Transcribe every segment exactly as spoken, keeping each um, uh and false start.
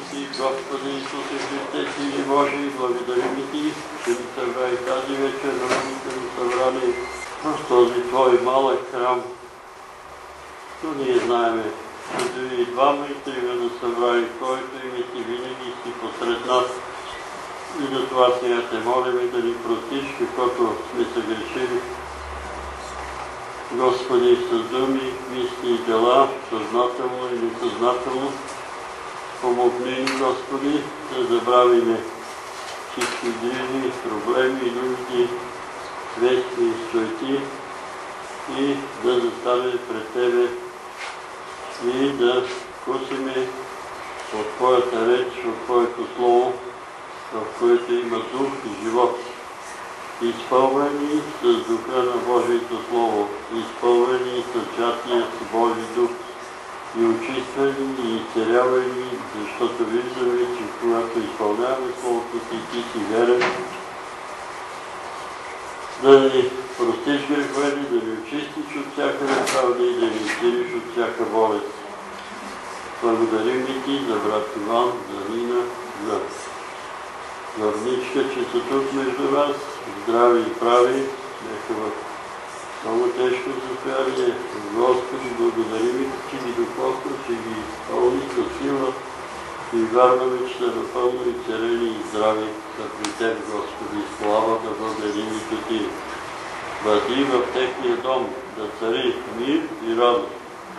Си, Господи Исусе Христе, Сини Божий, благодарим Ти, че ни събрави тази вечер на родително събрание в този Твой малък храм. Но ние знаеме, че дори и двама и трима да събрали Твоето име Ти винаги си посред нас. И за това сега те молиме да ни простиш, каквото сме съгрешили. Господи, с думи, мисли и дела, съзнателно и несъзнателно, помогни ни, Господи, да забравиме всички грижи, проблеми и нужди, свести и суети и да заставим пред Тебе и да вкусиме от Твоята реч, от Твоето Слово, в което има дух и живот. Изпълнени с духа на Божието Слово, изпълнени с святия си Божи дух и очиствани и изцелявани, защото виждаме, че когато изпълняваме Словото Ти, Ти си верен, да ни простиш греховете, да ни очистиш от всяка неправда и да ни изцелиш от всяка болест. Благодарим и Ти за брат Иван, за Нина, за Върничка, че са тук между нас, здрави и прави, бяха в много тежко състояние. Господи, благодарим и Ти ги докосна, че ги изпълни със сила и вярваме, че са напълно и целени и здрави са при Теб, Господи. Слава да бъде името Ти. Бъди в техния дом, да цари мир и радост.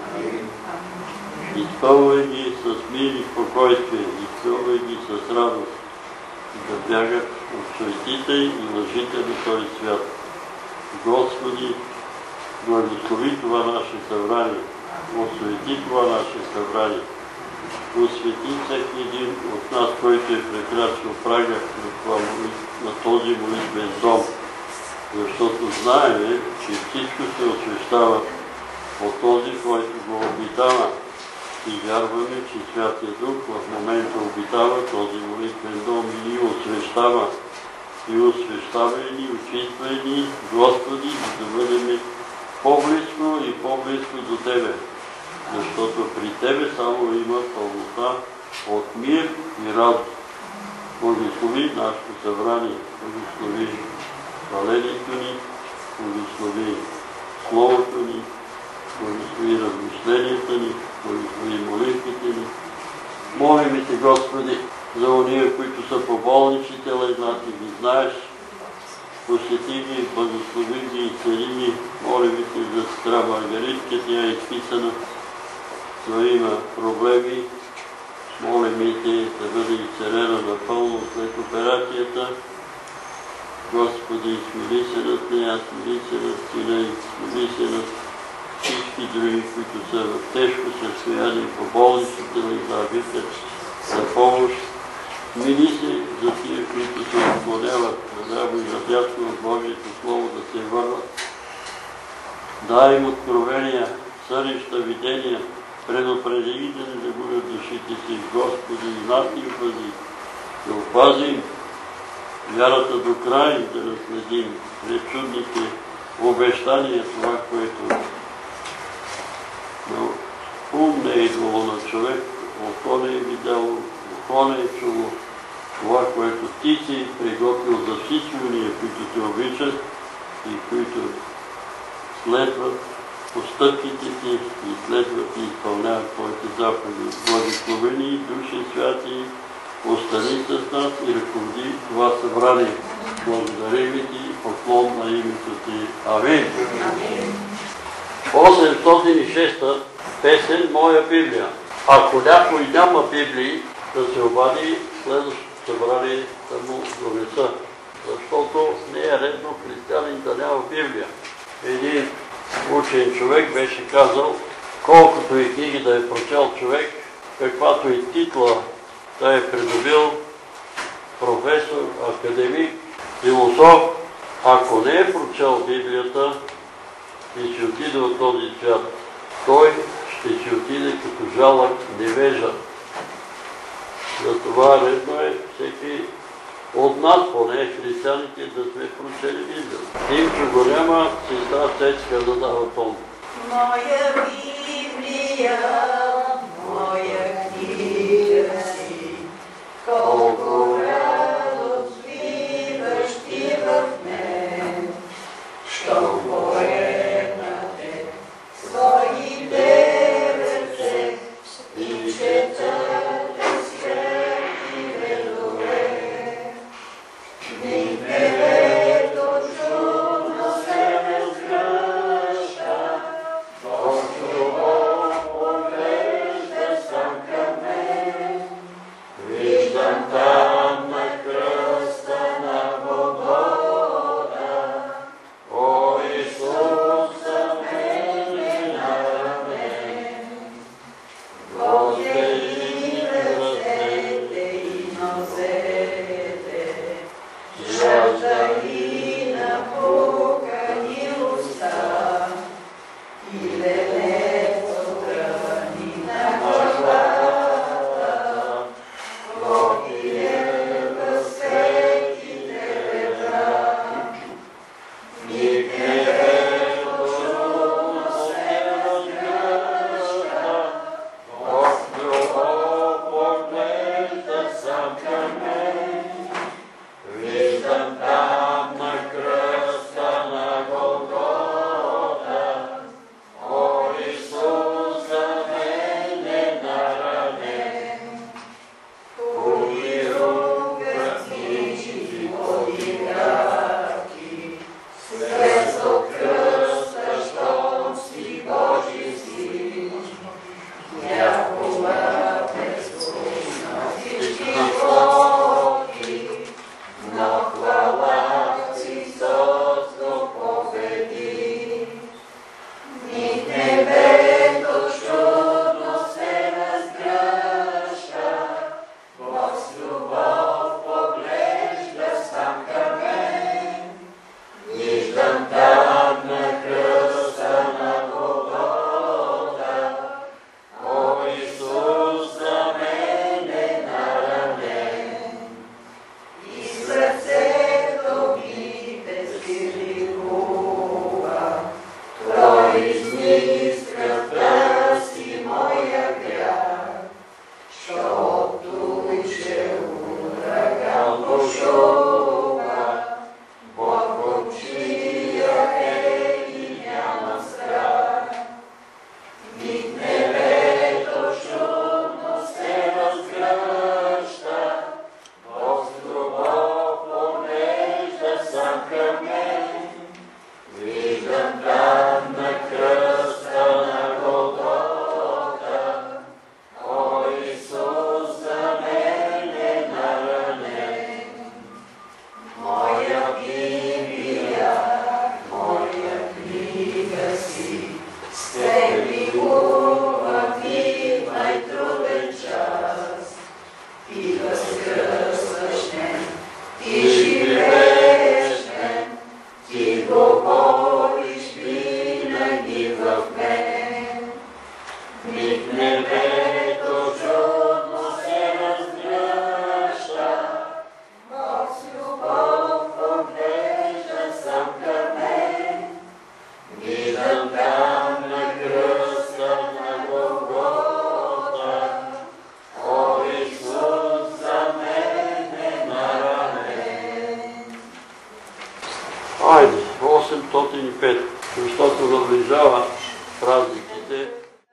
Изпълвай ги с мир и спокойствие, изпълвай ги с радост, да бягат от суетите и лъжите на този свят. Господи, благослови това наше събрание, освети това наше събрание, освети всеки един от нас, който е прекрачил прага на този молитвен дом, защото знаем, че всичко се освещава от този, който го обитава. И вярваме, че Святия Дух в момента обитава този молитвен дом и ни освещава. И освещава и ни, очиства и ни, Господи, за да бъдем по-близко и по-близко до Тебе. Защото при Тебе само има пълнота от мир и радост. Благослови нашето събрание, благослови хвалението ни, благослови Словото ни, благослови размишленията ни, благослови молитвите ни. Молиме Те, Господи, за ония, които са по болничните легла, Ти ги знаеш. Посети ги, благослови ги и цели ги. Молиме Те за сестра Маргаритка, тя е изписана, но има проблеми. Молиме Те да бъде изцелена напълно след операцията. Господи, смили се над нея, смили се над сина и смили се над всички други, които са в тежко състояние по болничните легла, викат за помощ. Мили се за тия, които се отклоняват наляво и надясно от Божието Слово да се върнат. Дай им откровения, сънища, видения, предупреди да не загубят душите си, Господи, и нас им пази, да опазим вярата до край, да наследим пред чудните обещания, това, което но ум не е идвало на човек, око не е видяло, ухо не е чуло това, което Ти си приготвил за всички уния, които Те обичат и които следват постъпките Ти и следват и изпълняват Твоите заповеди. Благословени души святи, остани с нас и ръководи това събрание. Благодарим Ти, поклон на името Ти. Амин. осемстотин и шеста песен Моя Библия. Ако някой няма Библии, да се обади следващото събрание да му донеса. Защото не е редно християнин да няма Библия. Един учен човек беше казал, колкото и книги да е прочел човек, каквато и титла да е придобил, професор, академик, философ, ако не е прочел Библията и ще отиде от този свят, той ще си отиде като жалък невежа. Затова редно е всеки от нас, поне християните, да сме прочели Библията. Тимчо го няма, сестра Цецка да дава тон. Моя Библия, моя книга си, деветстотин и пет, защото наближава празниките.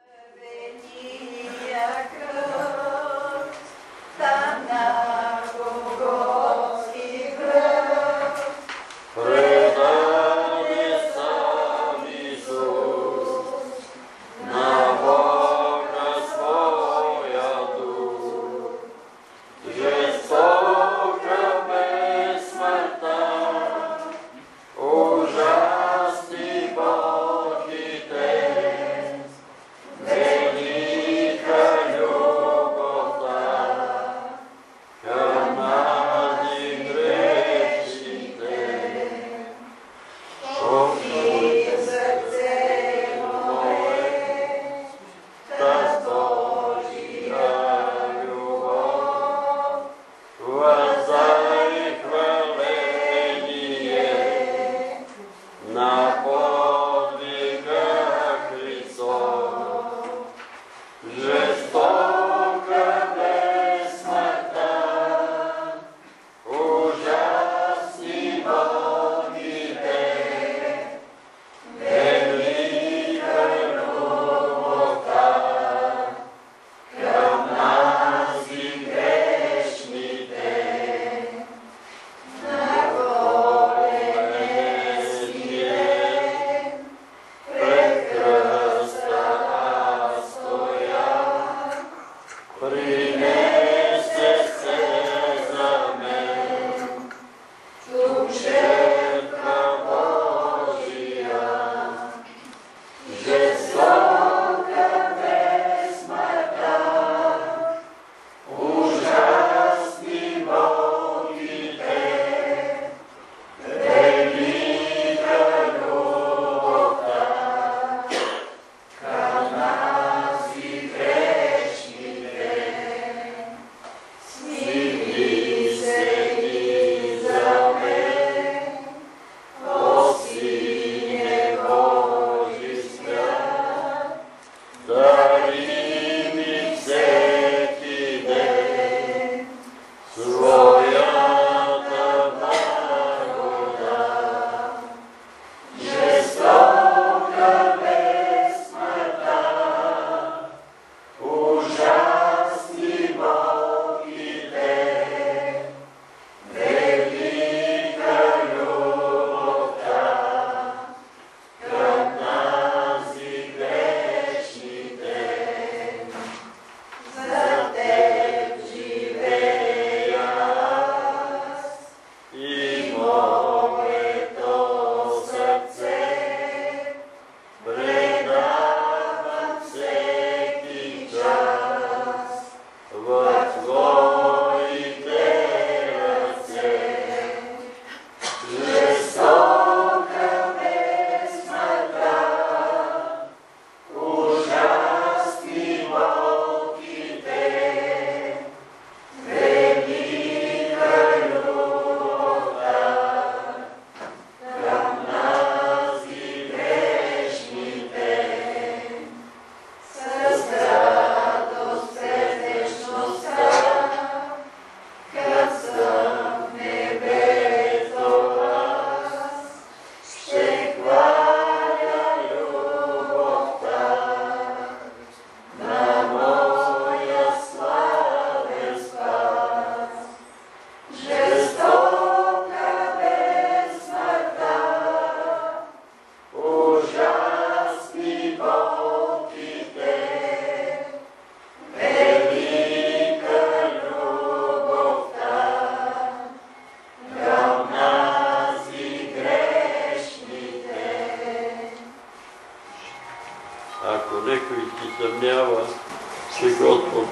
съмнява, че Господ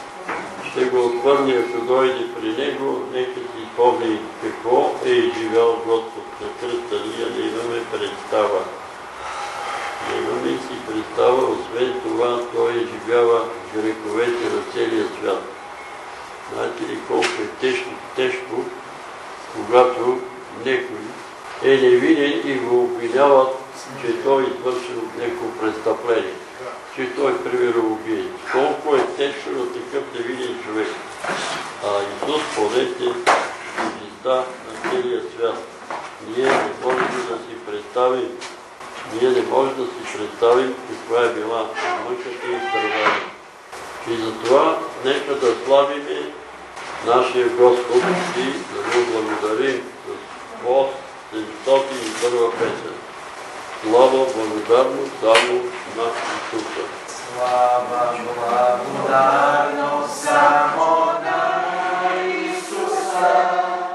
ще го отвърне, ако дойде при него, нека си спомни какво е изживял Господ на кръста. Ние не имаме представа. Не имаме си представа, освен това, той изживява греховете на целия свят. Знаете ли колко е тежко, тежко, когато някой е невинен и го обвиняват, че той извършил някакво престъпление, че той примерно убие. Колко е тежко на такъв невинен човек. А Исус понесе жизнта на целия свят. Ние не можем да си представим представим каква е била мъката и страдание. И затова нека да славиме нашия Господ и да му благодарим с осемстотин и първа песен. Слава, благодарност само на Исуса. Слава, благодарност само на Исуса,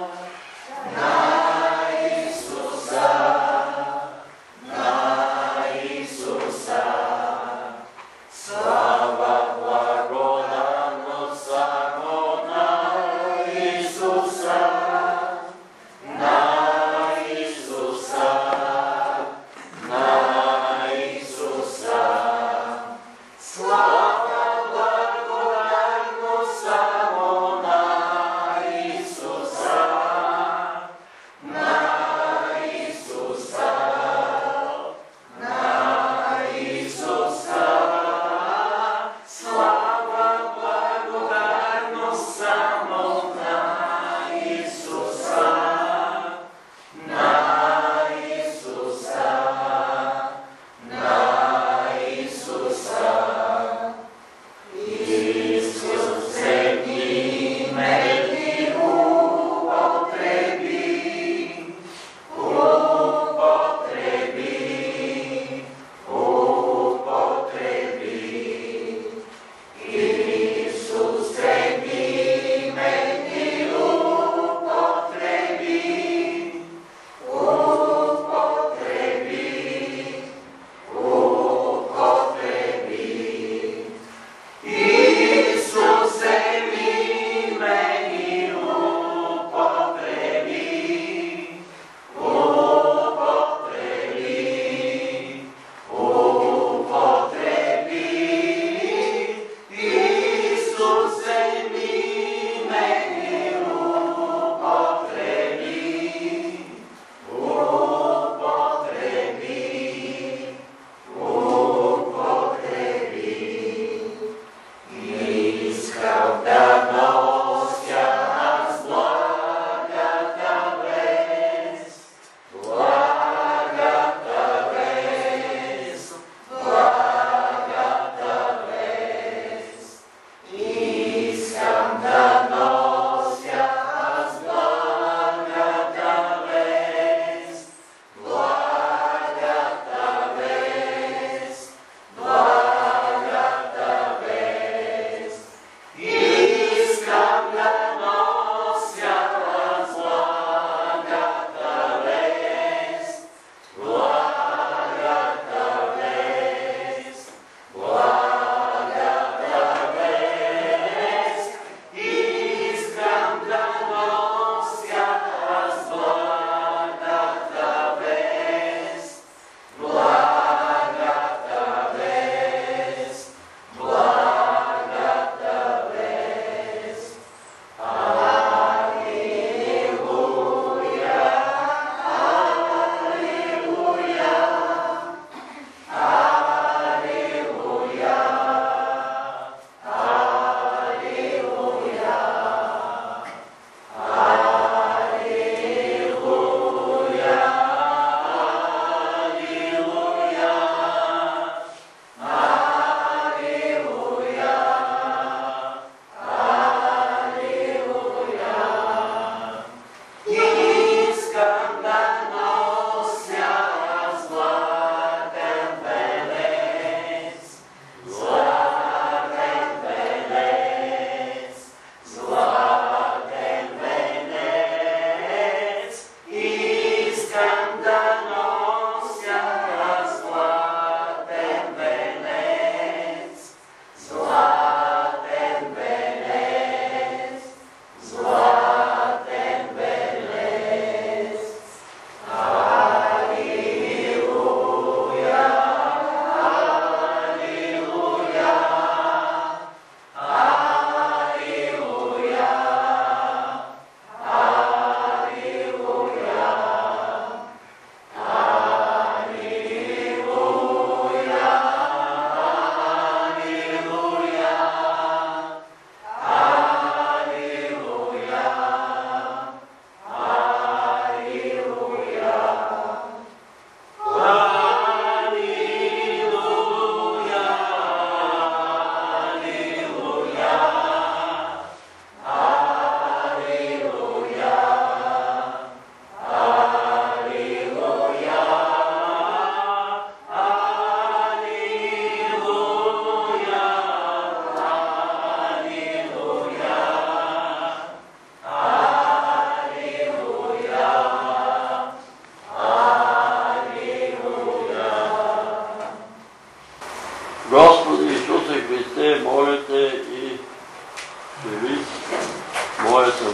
на Исуса, на Исуса. Слава, благодарност само на Исуса, на Исуса, на Исуса. Слава,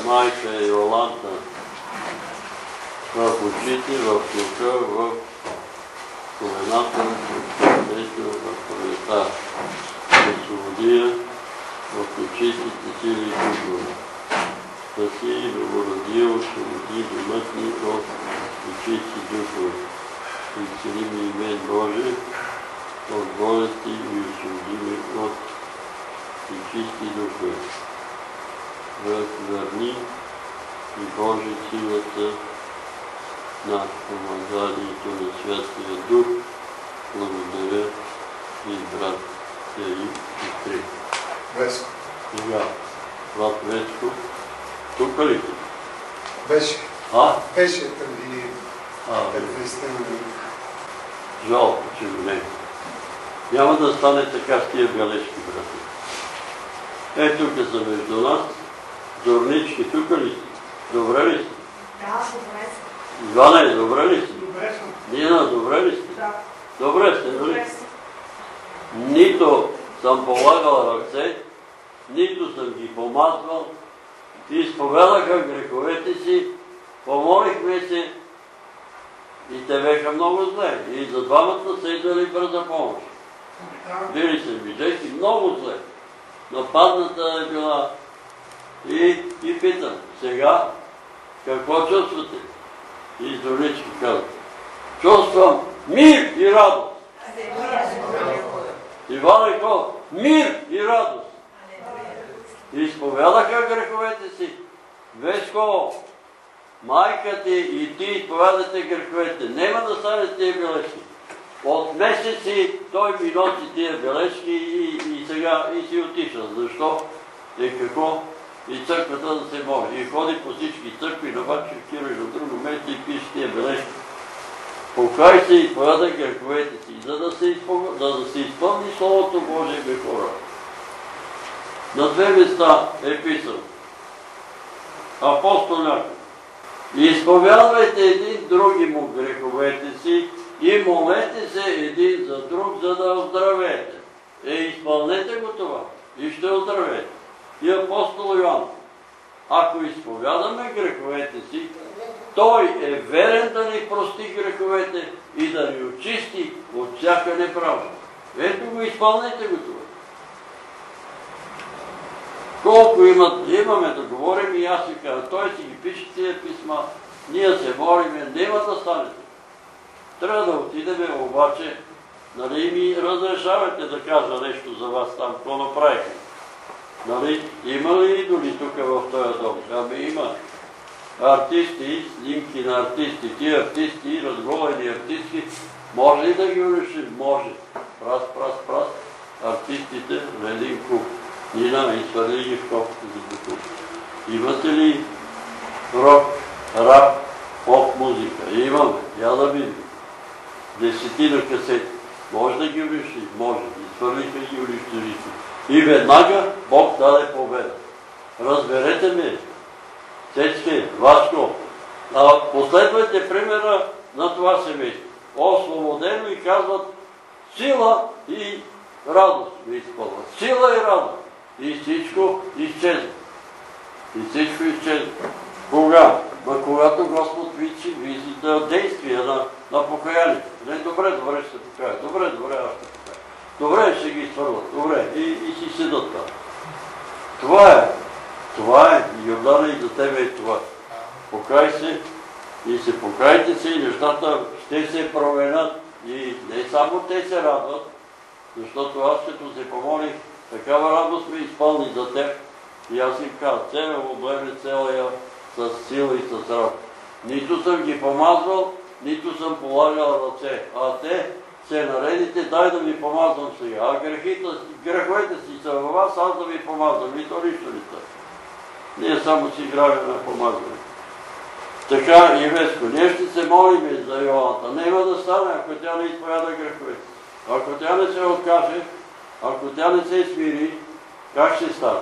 майка Йоланта в очите, в слуха, в колената, в паметта, в свободия, в очистите сили и култура. Спаси и благородия, освободи домътни от очисти духове. Изцели ми имен Боже, от болести и освободи ми от очисти духове. Върни и Боже силата на помазанието на Святия Дух. Благодаря и брат и сестри. Веско. Сега, брат Веско, тук ли ти? Беше. А? Беше преди А, петнайсет минути. жалко, че го не. Няма да стане така с тия бележки, брати. Е, тук са между нас. Зорнички, тук ли си? Добре ли си? Да, добре съм. Иване, добре ли си? Добре съм. Нина, добре ли си? Да. Добре сте, нали? Добре съм. Нито съм полагал ръце, нито съм ги помазвал. Изповедаха греховете си, помолихме се и те беха много зле. И за двамата са идвали бърза помощ. Били са виджеки много зле. Нападната е била. И, и питам, сега какво чувствате? И Зорнички казва, чувствам мир и радост. Иван Иков, мир и радост. Изповядаха греховете си. Веско, майка ти и ти изповядате греховете. Нема да стане тия бележки. От месеци той ми носи тия бележки и, и сега и си отишъл. Защо? Е какво? И църквата да се моли. И ходи по всички църкви, на Бачев Киро и на друго место и пише тия бележки. Покай се и повядай греховете си, за да се, изпълни, да, да се изпълни Словото Божие бе хора. На две места е писал. Апостол Яков. Изповядвайте един други му греховете си и молете се един за друг, за да оздравеете. Е, изпълнете го това и ще оздравеете. И апостол Йоан. Ако изповядаме греховете си, той е верен да ни прости греховете и да ни очисти от всяка неправда. Ето го, изпълнете го това. Колко имат, имаме да говорим и аз си казвам, той си ги пише тия писма, ние се молиме, няма да станете. Трябва да отидеме, обаче, нали ми разрешавате да кажа нещо за вас там, какво направихме. Нали, има ли идоли тук в този дом? Ами има. Артисти, снимки на артисти, тия артисти, разголени артисти, може ли да ги решим? Може. Прас, прас, прас. Артистите на един куп. Нина и свали ги в копата за куп. Имате ли рок, рап, поп музика? Имаме. Я да видим. Десетина касети. Може да ги решим? Може. И свалиха ги унищожите. И веднага Бог даде победа. Разберете ме. Цецки, Васко, последвайте примера на това семейство. Освободено и казват сила и радост ви изпълват. Сила и радост. И всичко изчезва. И всичко изчезва. Кога? Ма когато Господ вижда визита действия на, на покаянието. Не, добре, добре ще се покая. Добре, добре, аз ще покая. Добре, ще ги изпълват. Добре. И, и си седат там. Това е. Това е, Йордана, и за тебе е това. Покай се и се покайте се и нещата ще се променят. И не само те се радват, защото аз като се помолих, такава радост ме изпълни за теб. И аз им казах, тебе облеме целия с сила и с работа. Нито съм ги помазвал, нито съм полагал ръце. А те се наредите, дай да ви помазвам сега. А греховете си са във вас, аз да ви помазвам. И то нищо не става. Ние само си играем на помазване. Така и Веско, ние ще се молим за Йоланта. Нема да стане, ако тя не изповяда греховете. Ако тя не се откаже, ако тя не се смири, как ще стане?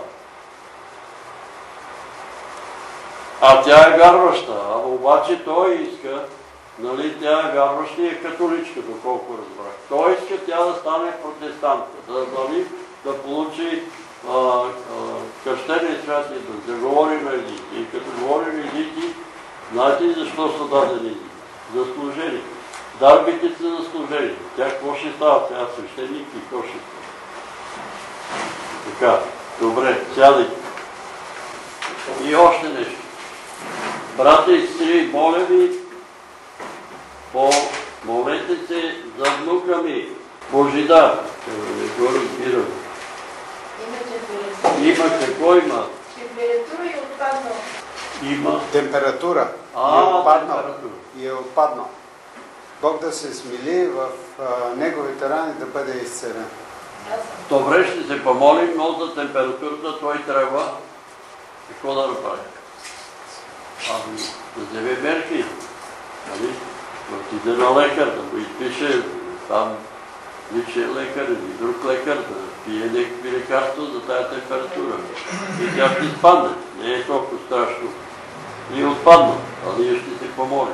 А тя е вярваща, а обаче той иска, нали, тя е вярваща и е католичка, доколко разбрах. Той иска тя да стане протестантка, да, нали, да получи а, а, кръщения свят е да заговори на езици. И като говори на езици, знаете ли защо са дадени езици? За служение. Дарбите са за служение. Тя какво ще става? Тя свещеник и какво ще става? Така, добре, сядайте. И още нещо. Брата и сестри, моля ви, помолете се за внука ми, Божидар. Не го разбирам. Има какво има? Температура и отпаднал. Има. Температура. А, и е отпаднал. температура. И е отпаднал. Бог да се смили в а, неговите рани да бъде изцелен. Добре, ще се помолим, но за температурата той трябва какво да направи? Ами, да вземе мерки. Нали? Отиде на лекар, да му изпише там личен лекар или друг лекар, да пие някакви лекарства за тая температура. И тя ще спадне. Не е толкова страшно. И отпадна. А ние ще се помолим.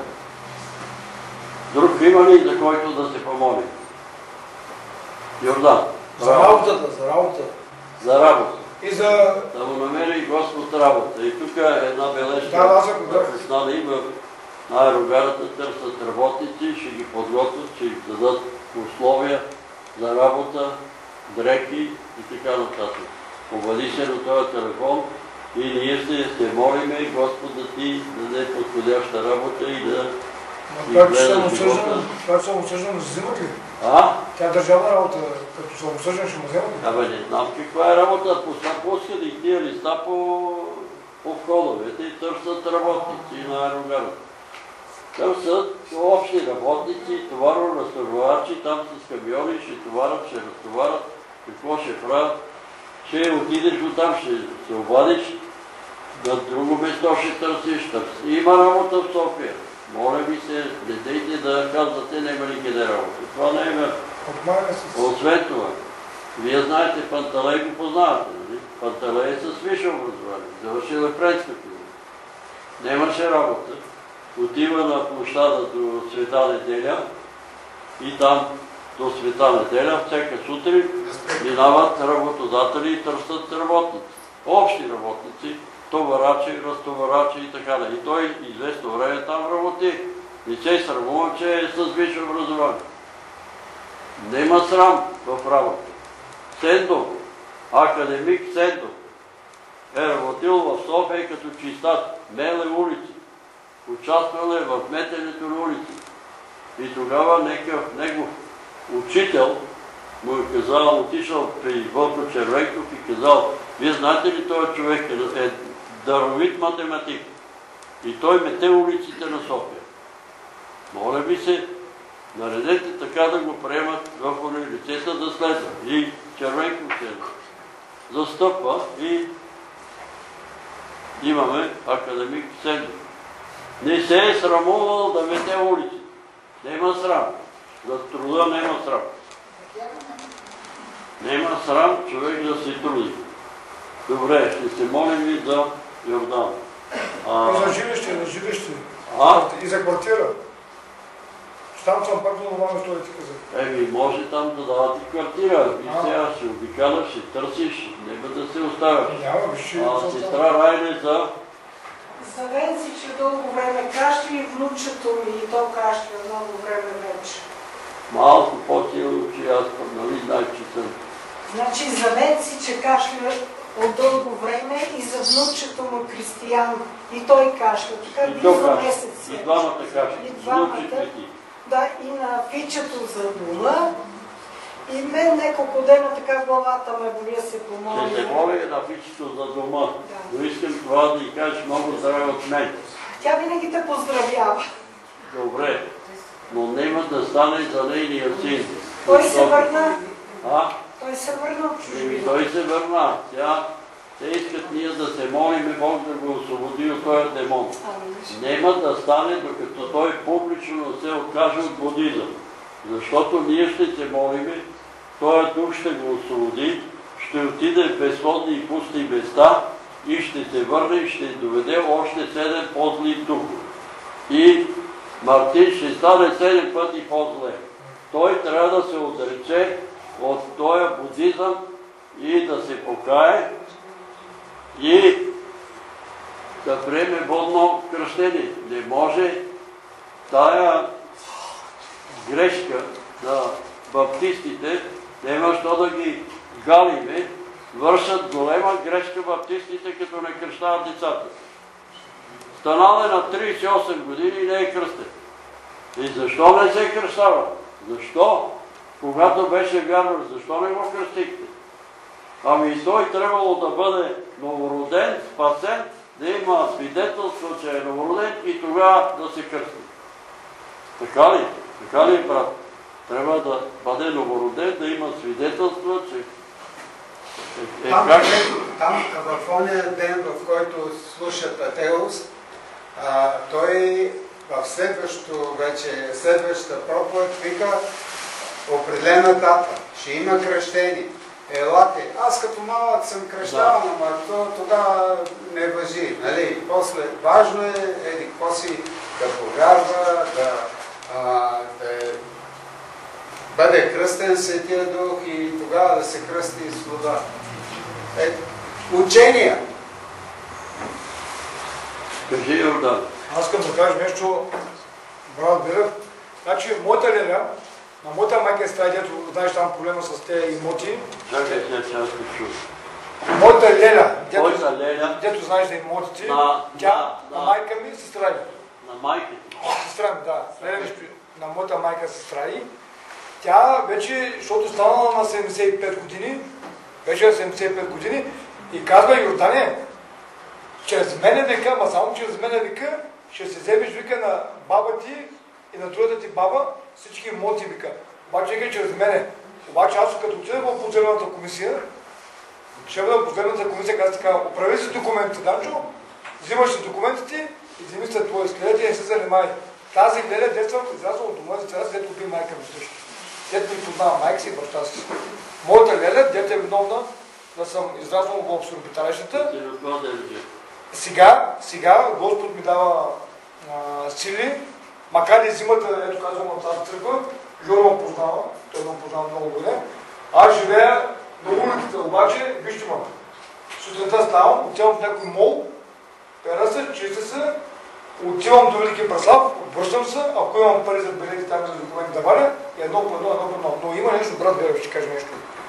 Друг има ли за който да се помолим? Йордан. За работата, за работа. За работа. И за... Да му намери Господ работа. И тук е една бележка. Да, аз ако да. Написали в аерогарата, търсят работници, ще ги подготвят, ще им дадат условия за работа, дрехи и така нататък. Обади се на този телефон и ние се, се молиме Господ да ти даде подходяща работа и да Това, че съм осъждан, това, че съм осъждан, да се взимат ли? А? Тя е държавна работа, като съм осъждан, ще му вземат ли? Абе, не знам каква е работа. Пускат и тия листа по, по входовете и търсят работници на аерогарата. Търсят общи работници, товаро-разтоварвачи, там с камиони ще товарят, ще разтоварят, какво ще правят. Ще отидеш до там, ще се обадиш, на друго место ще търсиш, търсиш. Има работа в София. Моля ви се, не дейте да казвате, няма ли къде работа. Това не е. Освен това, вие знаете, Панталей го познавате, нали? Панталей е с висше образование, завършил е френска филма. Нямаше работа. Отива на площада до Света неделя и там до Света неделя всяка сутрин минават работодатели и търсят работници. Общи работници, товарачи, разтоварачи и така. И той известно време там работи. Не се срамува, че е с висше образование. Нема срам в работа. Сендо, академик Сендо, е работил в София като чистач, меле улици. Участвал е в метенето на улици. И тогава некъв негов учител му е казал, отишъл при Вълко Червенков и казал, вие знаете ли този човек е даровит математик. И той мете улиците на София. Моля ви се, наредете така да го приемат в университета да следва. И Червенков се застъпва и имаме академик Сендов. Не се е срамувал да мете улици. Нема срам. За труда нема срам. Нема срам човек да се труди. Добре, ще се молим и за Йордан. А... И за жилище, за жилище. А? И за квартира. Там съм пак много малко, що да ти казах. Еми, може там да давате квартира. И сега ще обикаляш, ще търсиш, нека да се оставяш. Няма, виж, А сестра Райне за... За Венци, че дълго време кашля и внучето ми и то кашля много време вече. Малко по-силно, че аз нали знаех, че съм. Значи за Венци, че кашля от дълго време и за внучето му Кристиян. И той кашля. Така близо месец. И двамата кашля. И двамата. Да, и на фичето за дома. И мен неколко дена така главата ме боли се помоля. Ще се моля на фичето за дома. Да. Но искам това да й кажеш много здраве от мен. Тя винаги те поздравява. Добре, но няма да стане за нейния син. Той се върна. А? Той се върна от чужбина. Той се върна. Тя, те искат ние да се молим и Бог да го освободи от този демон. Няма да стане, докато той публично се откаже от будизъм. Защото ние ще се молиме, този дух ще го освободи, ще отиде в безходни и пусти места и ще се върне и ще доведе още седем по-зли духове. И Мартин ще стане седем пъти по-зле. Той трябва да се отрече от този будизъм и да се покае и да приеме водно кръщение. Не може тая грешка на баптистите, няма що да ги галиме, вършат голема грешка баптистите, като не кръщават децата. Станал е на тридесет и осем години и не е кръстен. И защо не се кръщава? Защо? Когато беше вярван, защо не го кръстихте? Ами той трябвало да бъде новороден, спасен, да има свидетелство, че е новороден и тогава да се кръсти. Така ли? Така ли, брат? Трябва да бъде новороден, да има свидетелство, че... Е, е, там, как? там, в ония ден, в който слуша Атеус, а, той в следващото вече, следващата проповед вика определена дата. Ще има кръщение. Елате. Аз като малък съм кръщаван, ама то тогава не важи. Нали? После важно е, еди, какво си да повярва, да, а, да е, бъде кръстен Светия Дух и тогава да се кръсти с вода. Е, учения. Кажи, Йордан. Аз искам да кажа нещо, брат Берев. Значи, моята леля, на моята майка е стая, дето знаеш там проблема с тези имоти. Чакай сега, че аз те чуя. Моята леля, дето, Моята леля, дето знаеш за имотите, на, тя, на, на майка ми, сестра ми. на майките. Сестра ми, да. Леля ми, на моята майка, сестра ми. Тя вече, защото станала на седемдесет и пет години, вече на седемдесет и пет години, и казва Йордане, чрез мене вика, ма само чрез мене вика, ще се вземеш вика на баба ти и на другата ти баба, всички имоти вика. Обаче вика чрез мене. Обаче аз като отида в поземната комисия, шефът на поземната комисия каза така, оправи си документите, Данчо, взимаш си документите и вземи след твоя скелет и не се занимай. Тази леля детства израсла от дома, деца, дето купи майка ми също. Дето ми познава майка си и баща си. Моята леля, дето е виновна да съм израснал в сурбиталищата. Сега, сега Господ ми дава а, сили, макар и зимата, ето казвам от тази църква, Жоро ме познава, той ме познава много добре. Аз живея на улицата, обаче, вижте ме. Сутринта ставам, отивам в някой мол, пера се, чиста се, отивам до Велики Преслав, обръщам се, ако имам пари за билети там за документи да валя, и едно по едно, едно по едно. Но има нещо, брат Берев, ще кажа нещо.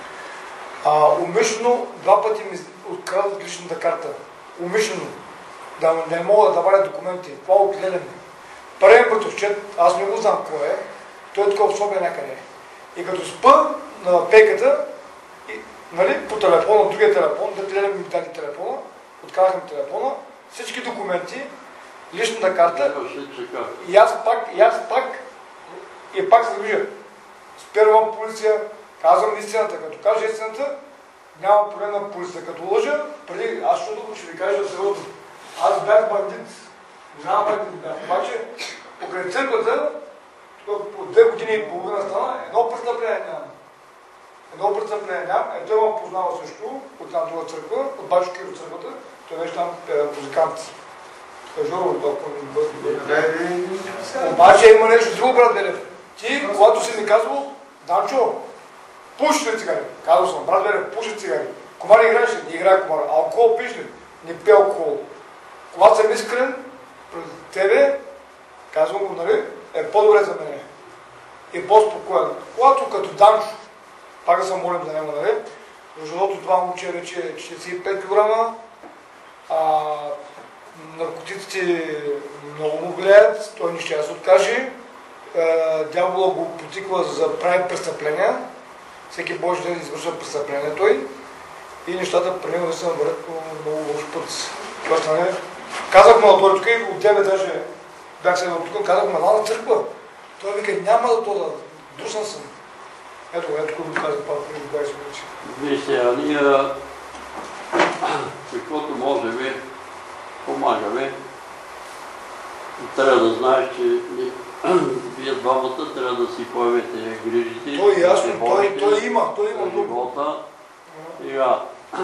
А, умишлено два пъти ми открадат личната карта. Умишлено. Да не мога да валя документи. Това огледа ми. Първият братовчет, аз не го знам кой е, той е такова в София някъде. И като спа на пейката, и, нали, по телефона, другия телефон, да гледам ми дали телефона, откарах ми телефона, всички документи, личната карта, и аз пак, и аз пак, и пак се движа. Спирвам полиция, казвам истината. Като кажа истината, няма проблем на полицията. Като лъжа, преди аз чудо ще ви кажа сериозно. Аз бях бандит. Няма бандит бях. Обаче, покрай църквата, по две години и половина стана, едно престъпление нямам. Едно престъпление нямам. Е, той ме познава също от една друга църква, от Бачо Киро църквата. Той беше там е, музикант. Жоро, толкова ми бъде. Обаче има нещо друго, брат Белев. Ти, когато си ми казвал, Данчо, пуши ли цигари? Казал съм, брат Белев, пуши цигари. Комар играеш ли? Не играе комар. Алкохол пиш ли? Не пи алкохол. Когато съм искрен пред тебе, казвам го, нали, е по-добре за мене. И по-спокоен. Когато като Данчо, пак да се молим за него, нали, защото това момче вече е четиридесет и пет килограма, а, наркотиците много му влияят, той не ще да се откаже. Дявола го потиква за да прави престъпления. Всеки Божи ден извършва престъпления той. И нещата при него да се навърят по много лош път. Това стане. Казах му на той тук и от девет даже бях седнал тук, казах му на църква. Той вика, няма да това, друсан съм. Ето, ето го казах пак преди двайсет минути. Вижте, а ние каквото можем, помагаме. Трябва да знаеш, че вие двамата трябва да си поемете грижите. Той ясно, той, той има, той има много. Живота. Сега,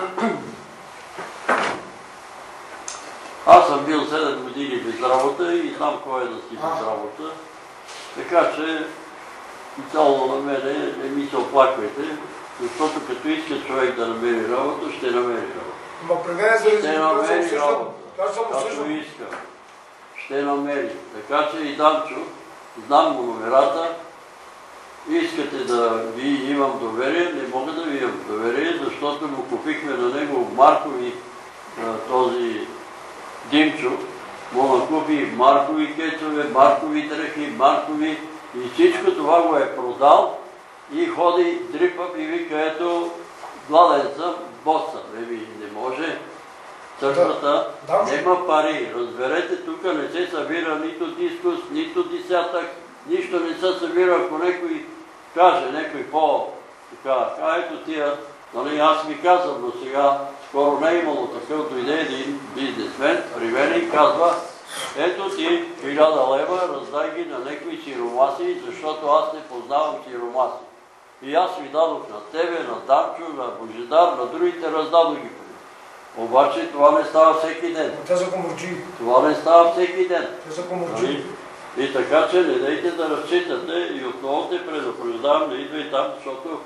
аз съм бил седем години без работа и знам кой е да си без работа. Така че, специално на мене не ми се оплаквайте, защото като иска човек да намери работа, ще намери работа. Ама при мен за ще намери работа, това съм като осъждам. иска. Ще намери. Така че и Данчо, знам го номерата, искате да ви имам доверие, не мога да ви имам доверие, защото му купихме на него Маркови, този Димчо, му накупи Маркови кецове, Маркови дрехи, Маркови и всичко това го е продал и ходи дрипъп и вика, ето, гладен съм, бос съм. Еми, не може. Църквата нема пари. Разберете, тук не се събира нито дискус, нито десятък, нищо не се събира, ако някой каже, някой по-така, ето тия, нали, аз ви казвам, но сега скоро не е имало такъв, дойде един бизнесмен, при мен и казва, ето ти хиляда лева, раздай ги на някои сиромаси, защото аз не познавам сиромаси. И аз ви дадох на тебе, на Данчо, на Божидар, на другите раздадох ги. Обаче това не става всеки ден. Те са комурджи. Това не става всеки ден. Те са комурджи. И така че не дайте да разчитате и отново те предупреждавам, не идвай там, защото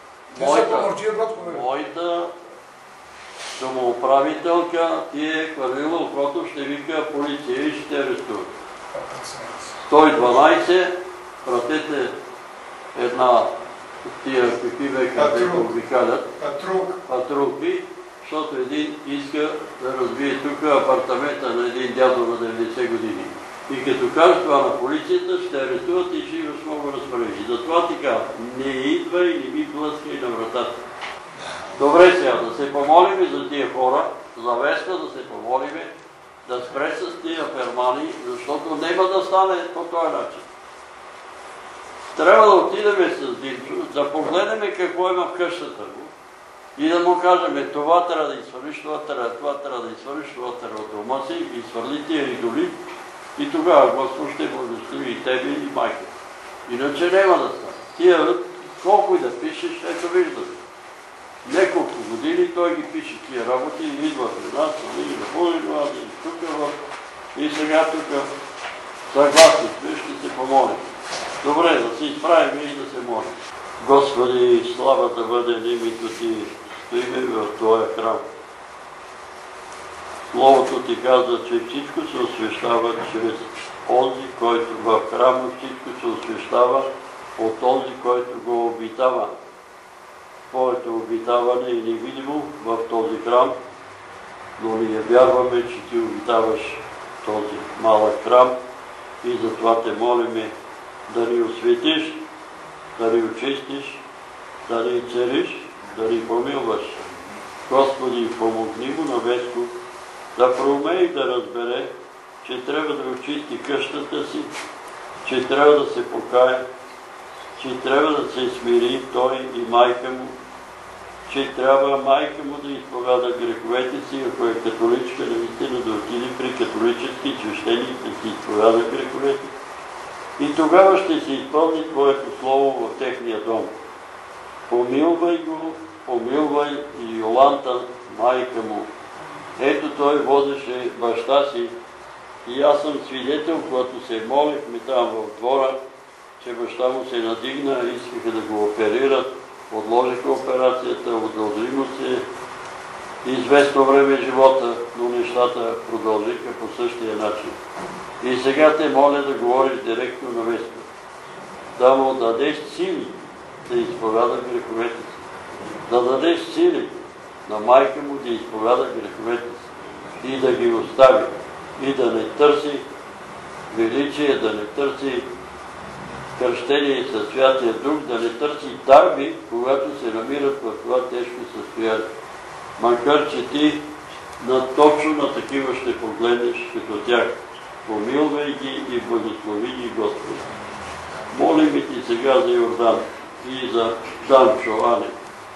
моята домоуправителка ти е хвърлила окото, ще вика полиция и ще арестува. сто и дванайсет, пратете една тия какви беха да обикалят, патрулки, защото един иска да разбие тук апартамента на един дядо на деветдесет години. И като кажа това на полицията, ще арестуват и ще имаш много разпорежи. Затова ти казвам, не идва и не ми блъскай на вратата. Добре сега, да се помолим за тия хора, за Веска да се помолим, да спре с тия фермани, защото няма да стане по този начин. Трябва да отидем с Димчо, да погледнем какво има в къщата му и да му кажем, това трябва да изсвърлиш, това трябва, това трябва да изсвърлиш, това трябва от дома си и свърли тия идоли. И тогава Господ ще благослови и тебе и майка. Иначе няма да стане. Тия, колко и да пишеш, ето виждате. Неколко години той ги пише тия работи и идва при нас, нали, на Полиград, и тук, и сега тук. Съгласни сме, ще се помолим. Добре, да се изправим и да се молим. Господи, славата бъде името ти, стоиме в Твоя храм. Словото ти казва, че всичко се освещава чрез онзи, който в храма всичко се освещава от онзи, който го обитава. Твоето обитаване е невидимо в този храм, но ние вярваме, че ти обитаваш този малък храм и затова те молиме да ни осветиш, да ни очистиш, да ни цариш, да ни помилваш. Господи, помогни му на Веско да проумее и да разбере, че трябва да очисти къщата си, че трябва да се покае, че трябва да се смири той и майка му, че трябва майка му да изповяда греховете си, ако е католичка, наистина да отиде при католически свещеник да си изповяда греховете. И тогава ще се изпълни Твоето слово в техния дом. Помилвай го, помилвай и Йоланта, майка му. Ето той водеше баща си и аз съм свидетел, когато се молихме там в двора, че баща му се надигна, искаха да го оперират, отложиха операцията, удължи му се известно време живота, но нещата продължиха по същия начин. И сега те моля да говориш директно на Веска, да му дадеш сили да изповяда греховете си, да дадеш сили на майка му да изповяда греховете си и да ги остави и да не търси величие, да не търси кръщение със Святия Дух, да не търси дарби, когато се намират в това тежко състояние. Макар че ти точно на такива ще погледнеш като тях. Помилвай ги и благослови ги, Господи. Молим ти сега за Йордан и за Данчо, Ане.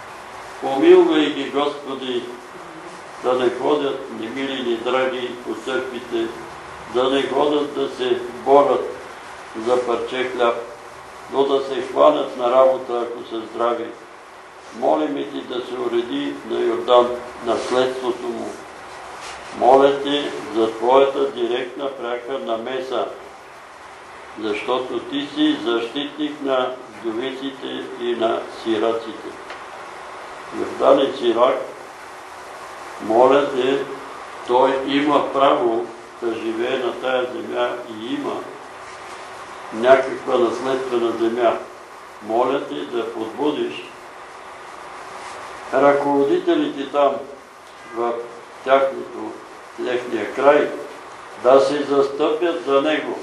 Помилвай ги, Господи, да не ходят немили, ни драги по църквите, да не ходят да се борят за парче хляб, но да се хванат на работа, ако са здрави. Молим ти да се уреди на Йордан наследството му. Моля те за Твоята директна пряка намеса, защото Ти си защитник на вдовиците и на сираците. Йордан е сирак Моля те, той има право да живее на тая земя и има някаква наследствена земя. Моля те да подбудиш ръководителите там в тяхното, техния край, да се застъпят за него,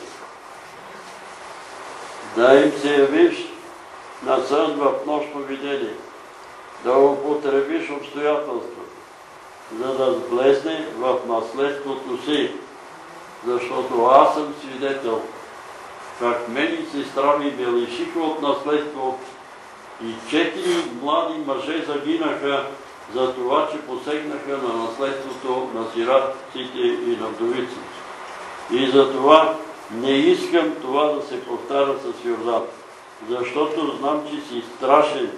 да им се явиш на сън в нощно видение, да употребиш обстоятелството, за да сблесне в наследството си, защото аз съм свидетел, как мен и сестра ми ме лишиха от наследство и четири млади мъже загинаха за това, че посегнаха на наследството на сираците и на вдовиците. И за това не искам това да се повтаря с Йордан, защото знам, че си страшен.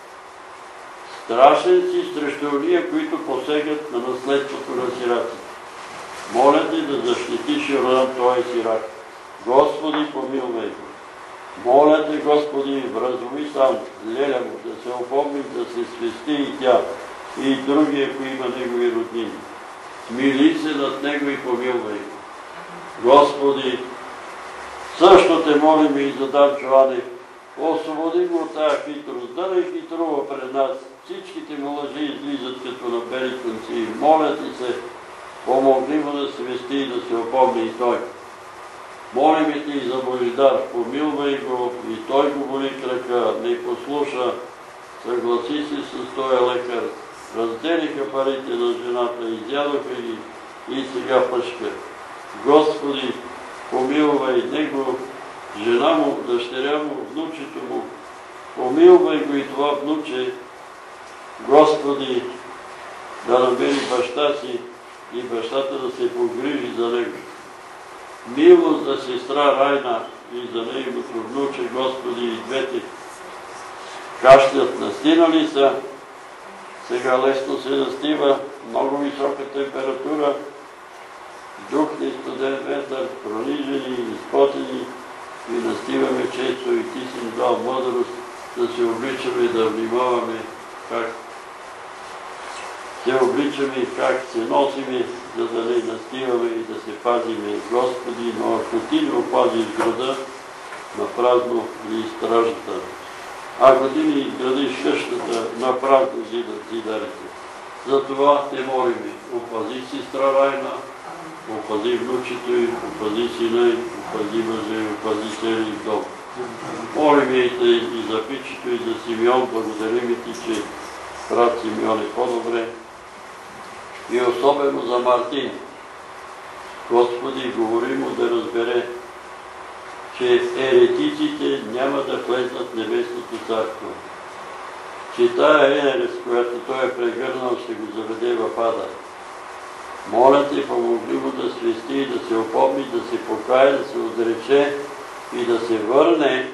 Страшен си срещу уния, които посегат на наследството на сираците. Моля те да защитиш Йордан, той е сирак. Господи, помилвай го. Моля те, Господи, вразуми сам леля му, да се опомни, да се свести и тя, и други, ако има негови роднини. Смили се над него и помилвай го. Господи, също те молим и за Дан Чоанев, освободи го от тая хитрост, да не хитрува пред нас. Всичките му лъжи излизат като на бели конци. Моля ти се, помогни му да свести и да се опомни и той. Молим ти и за Божидар, помилвай го и той го боли крака, не послуша, съгласи се с този лекар. Разделиха парите на жената, изядоха ги и сега пъшка. Господи, помилвай него, жена му, дъщеря му, внучето му. Помилвай го и това внуче. Господи, да намери баща си и бащата да се погрижи за него. Милост за сестра Райна и за нейното внуче, Господи, и двете кашлят, настинали са. Сега лесно се настива, много висока температура, духне студен ветър, пронижени, изпотени и настиваме често и ти си ни дал мъдрост да се обличаме и да внимаваме как се обличаме и как се носиме, за да не настиваме и да се пазиме. Господи, но ако ти не опазиш града, на празно ли стражата. Ако ти не изградиш къщата, на празно зидат зидарите. Затова те молиме, опази сестра Райна, опази внучето й, опази сина й, опази мъжа й, опази целият дом. Молиме и за пичето и за Симеон, благодарим ти, че брат Симеон е по-добре. И особено за Мартин. Господи, говори му да разбере, че еретиците няма да влезнат в небесното царство. Че тая ерес, която той е прегърнал, ще го заведе в ада. Моля те, помогли му да свести и да се опомни, да се покае, да се отрече и да се върне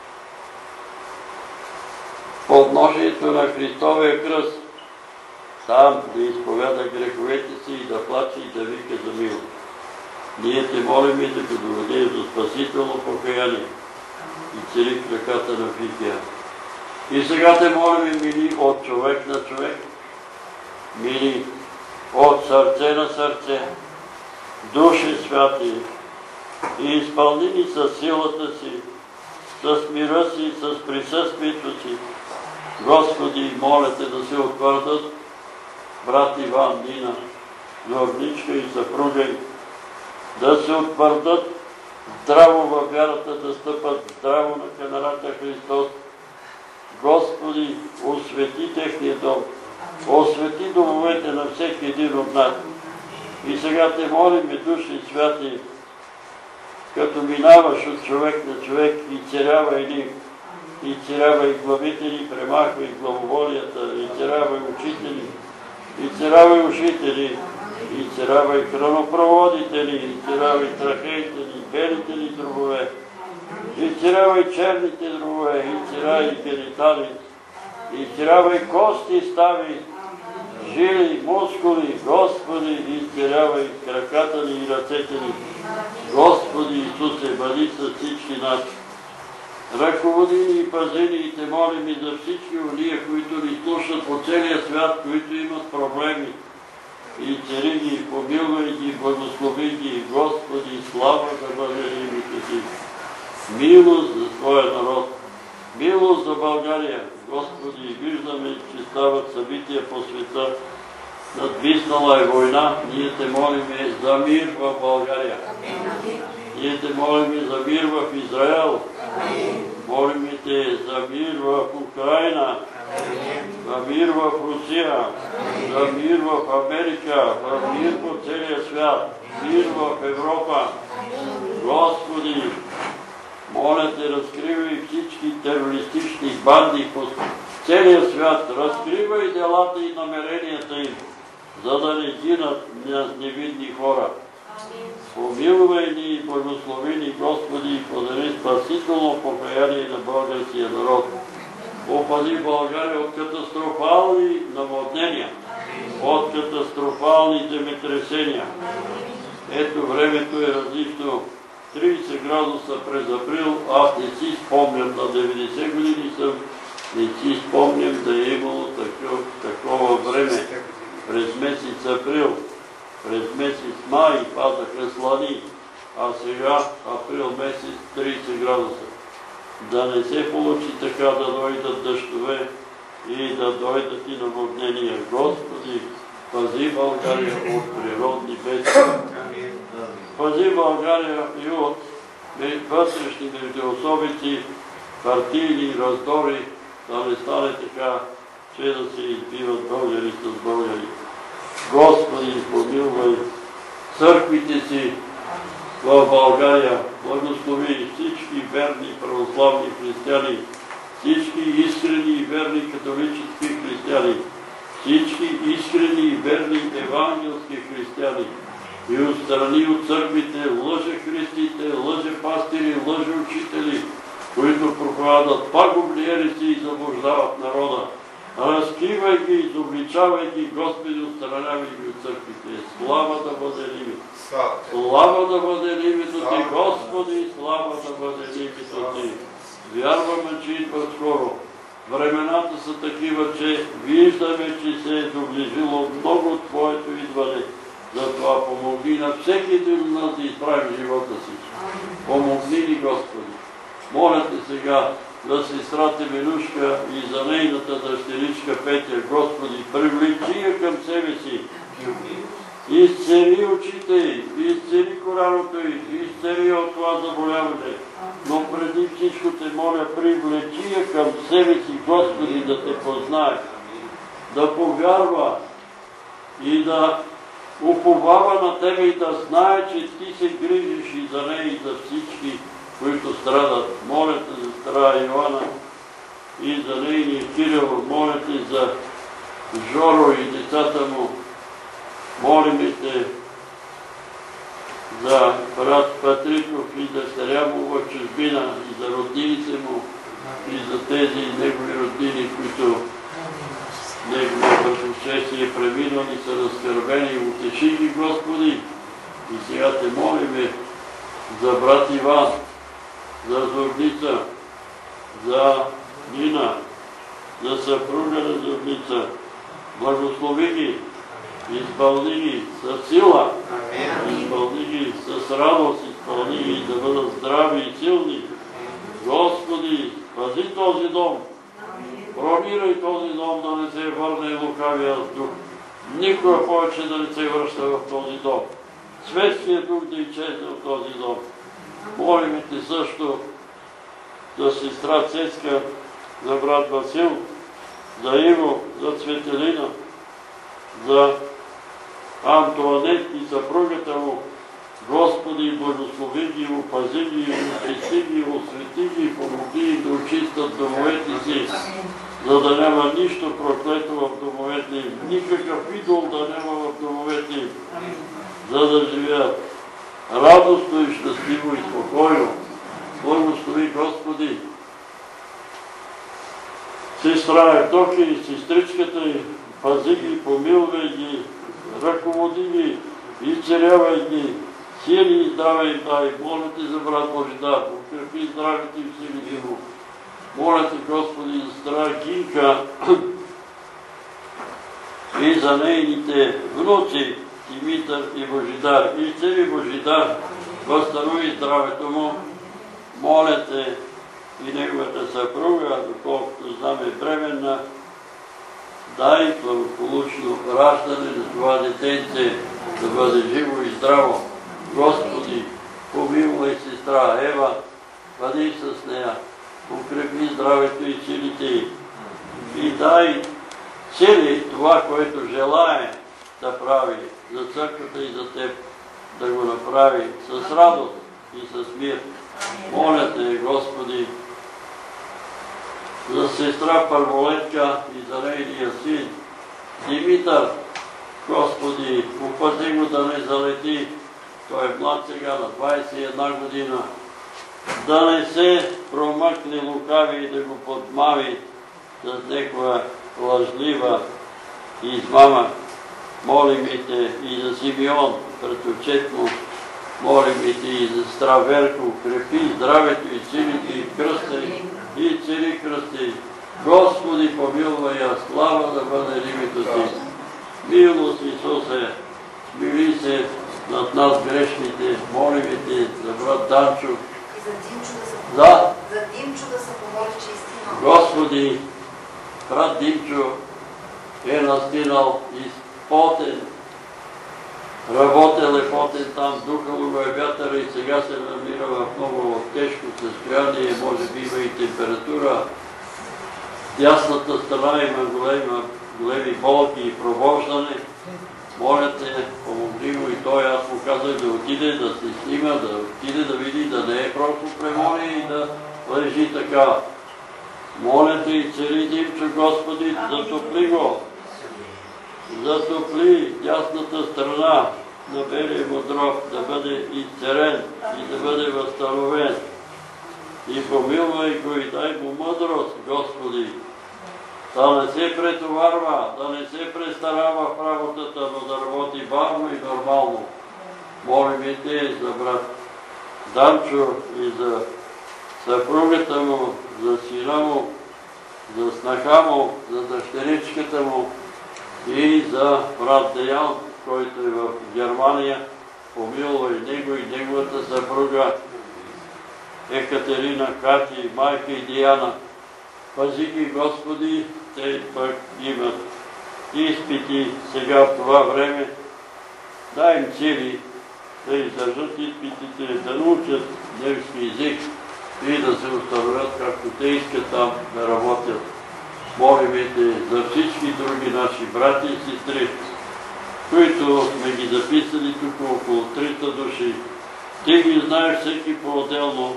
подножието на Христовия кръст. Там да изповяда греховете си и да плаче и да вика за милост. Ние те молим и да го доведем до спасително покаяние и цели краката на Фикия. И сега те молим, мили, от човек на човек, мили, от сърце на сърце, души святи и изпълнени с силата си, с мира си, с присъствието си. Господи, моля те да се утвърдат брат Иван, Нина, Зорничка и съпруга, да се утвърдат здраво във вярата, да стъпат здраво на канарата Христос. Господи, освети техния дом, освети домовете на всеки един от нас. И сега те молиме, души святи, като минаваш от човек на човек, и царява и и царявай главители, премахвай главоволията, и царявай учители, и царявай учители, и царявай хранопроводители, и царявай трахейтели, белите ли дробове, и царявай черните дробове, и царявай генитали, и царявай кости, стави, жили, мускули, Господи, и царявай краката ни и ръцете ни. Господи Исусе, бъди с всички нас. Ръководи ни и пази ни и те молим и за всички уния, които ни слушат по целия свят, които имат проблеми. и цари ги, помилвай ги, благослови ги, Господи, слава да бъде името Ти. Милост за Твоя народ, милост за България. Господи, виждаме, че стават събития по света, надвиснала е война, ние Те молиме за мир в България. Ние Те молиме за мир в Израел. Молиме Те за мир в Украина, за мир в Русия, за мир в Америка, за мир по целия свят, мир в Европа. Господи, моля Те, разкривай всички терористични банди по целия свят, разкривай делата и намеренията им, за да не гинат невинни хора. Помилвай ни и благослови ни, Господи, и подари спасително покаяние на българския народ. Опази България от катастрофални наводнения, от катастрофални земетресения. Ето, времето е различно. тридесет градуса през април, аз не си спомням, на деветдесет години съм, не си спомням да е имало такова, такова време. През месец април, през месец май падаха слани, а сега април месец тридесет градуса. Да не се получи така да дойдат дъждове и да дойдат и наводнения. Господи, пази България от природни бедствия. Пази България и от вътрешни междуособици, партийни раздори, да не стане така, че да се избиват българи с българи. Господи, помилвай църквите си в България, благослови всички верни православни християни, всички искрени и верни католически християни, всички искрени и верни евангелски християни и отстрани от църквите лъжехристите, лъжепастири, лъжеучители, които проповядат пагубни ереси и заблуждават народа. Разкривай ги, изобличавай ги, Господи, отстранявай ги от църквите. Слава да бъде името. Слава да бъде името Ти, Господи, слава да бъде името Ти. Вярваме, че идва скоро. Времената са такива, че виждаме, че се е доближило много от Твоето идване. Затова помогни на всеки един от нас да изправим живота си. Помогни ни, Господи. Моля Те сега за сестрата Минушка и за нейната дъщеричка Петя, Господи, привлечи я към себе си. Изцели очите й, изцели кораното й, изцели от това заболяване. Но преди всичко Те моля, привлечи я към себе си, Господи, да Те познае, да повярва и да уповава на Тебе и да знае, че Ти се грижиш и за нея и за всички, които страдат. Моля Те за сестра Йоана и за нейния Кирил, моля Те за Жоро и децата му. Молим Те за брат Патриков и дъщеря му в чужбина и за роднините му и за тези негови роднини, които неговото пътешествие преминал и са разкървени. Утеши ги, Господи. И сега Те молиме за брат Иван, за Зорница, за Нина, за съпруга на Зорница. Благослови ги, изпълни ги с сила, изпълни ги с радост, изпълни ги да бъдат здрави и силни. Господи, пази този дом, промирай този дом, да не се върне лукавия дух. Никога повече да не се връща в този дом. Светският дух да изчезне от този дом. Молим Те също за сестра Цецка, за брат Васил, за Иво, за Цветелина, за Антуанет и съпругата му. Господи, благослови ги, опази ги, очисти ги, освети ги, помогни им да очистят домовете си, за да няма нищо проклето в домовете им, никакъв идол да няма в домовете им, за да живеят радостно и щастливо и спокойно. Благослови, Господи, сестра Евдокия и сестричката й, пази ги, помилвай ги, ръководи ги, изцелявай ги, сили и здраве им дай. Моля Те за брат Божидар, укрепи здравите и силите му. Моля Те, Господи, за сестра Гинка и за нейните внуци Димитър и Божидар. И цели Божидар възстанови здравето му. Моля те и неговата съпруга, доколкото знаме бременна, дай благополучно раждане на това детенце, да бъде живо и здраво. Господи, помилвай сестра Ева, бъди с нея, укрепи здравето и силите й и дай цели това, което желае да прави за църквата и за теб, да го направи с радост и с мир. Моля те, Господи, за сестра Първолетка и за нейния син Димитър. Господи, упази го да не залети. Той е млад сега, на двадесет и една година. Да не се промъкне лукави и да го подмави с някаква лъжлива измама. Молим и те и за Симеон, пред очет му. Молим и те и за сестра Верко. Крепи здравето и силите и кръсти и цели кръсти. Господи, помилвай я, слава да бъде името ти. Милост, Исусе, мили се над нас грешните. Молим и те за брат Данчо. И за Димчо да се помоли. Да. За Димчо да се помоли, че истина. Господи, брат Димчо е настинал изпотен. Работел е потен там, духал го е вятъра и сега се намира в много тежко състояние, може би има и температура. Дясната страна има големи, големи болки и пробождане. Моля те, помогни му и той, аз му казах да отиде, да се снима, да отиде да види, да не е просто премони и да лежи така. Моля те и цели Димчо, Господи, затопли го. Затопли дясната страна на белия му дроб, да бъде изцерен и да бъде възстановен. И помилвай го и дай му мъдрост, Господи, да не се претоварва, да не се престарава в работата, но да работи бавно и нормално. Молим и те за брат Данчо и за съпругата му, за сина му, за снаха му, за дъщеричката му и за брат Деян, който е в Германия. Помилвай него и неговата съпруга Екатерина, Кати, майка и Диана. Пази ги, Господи, те пък имат изпити сега в това време. Дай им сили да издържат изпитите, да научат немски език и да се установят както те искат там да работят. Молим и те за всички други наши брати и сестри, които сме ги записали тук около триста души. Ти ги знаеш всеки по-отделно.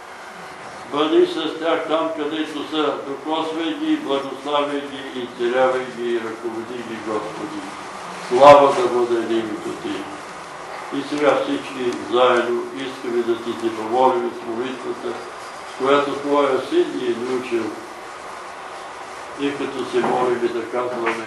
Бъди с тях там, където са, докосвай ги, благославяй ги, изцелявай ги и ръководи ги, Господи. Слава да бъде името Ти. И сега всички заедно искаме да Ти се помолим с молитвата, която Твоя Син ни е научил. И като се молим да казваме: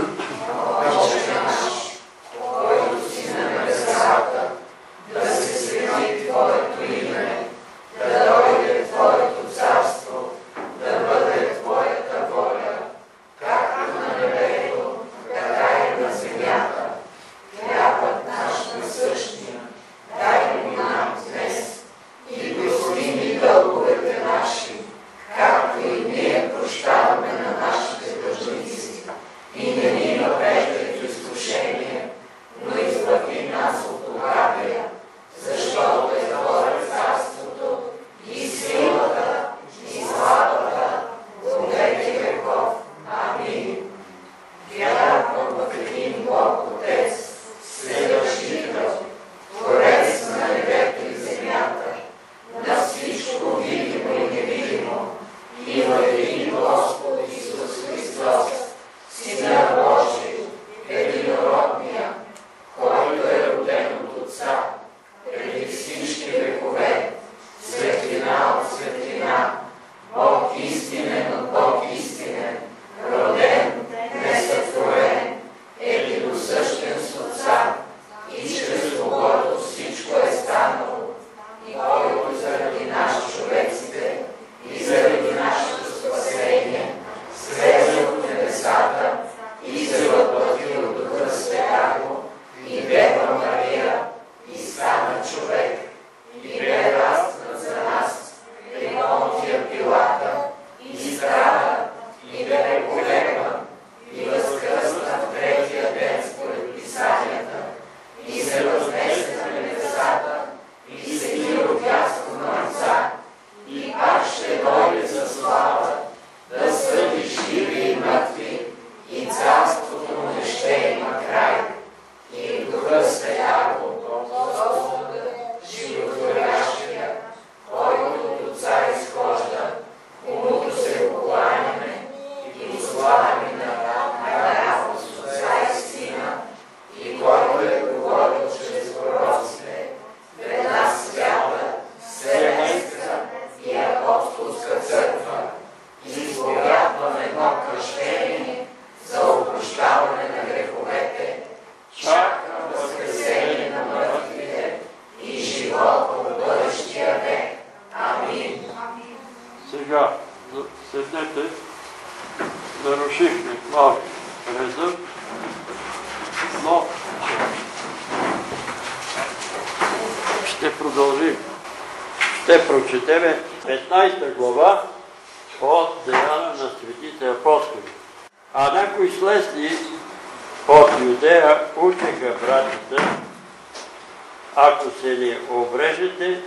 който си на небесата, да се свети Твоето име, да дойде Твоето царство, да бъде Твоята воля, както на небето, така и на земята. Хлябът наш насъщния, дай ни нам днес и прости ни дълговете наши, както и ние прощаваме на нашите длъжници, и не ни въвеждай в ще продължим. Ще прочетеме петнайсета глава от Деяния на светите апостоли. А някои слезли от Юдея учеха братята: ако се не обрежете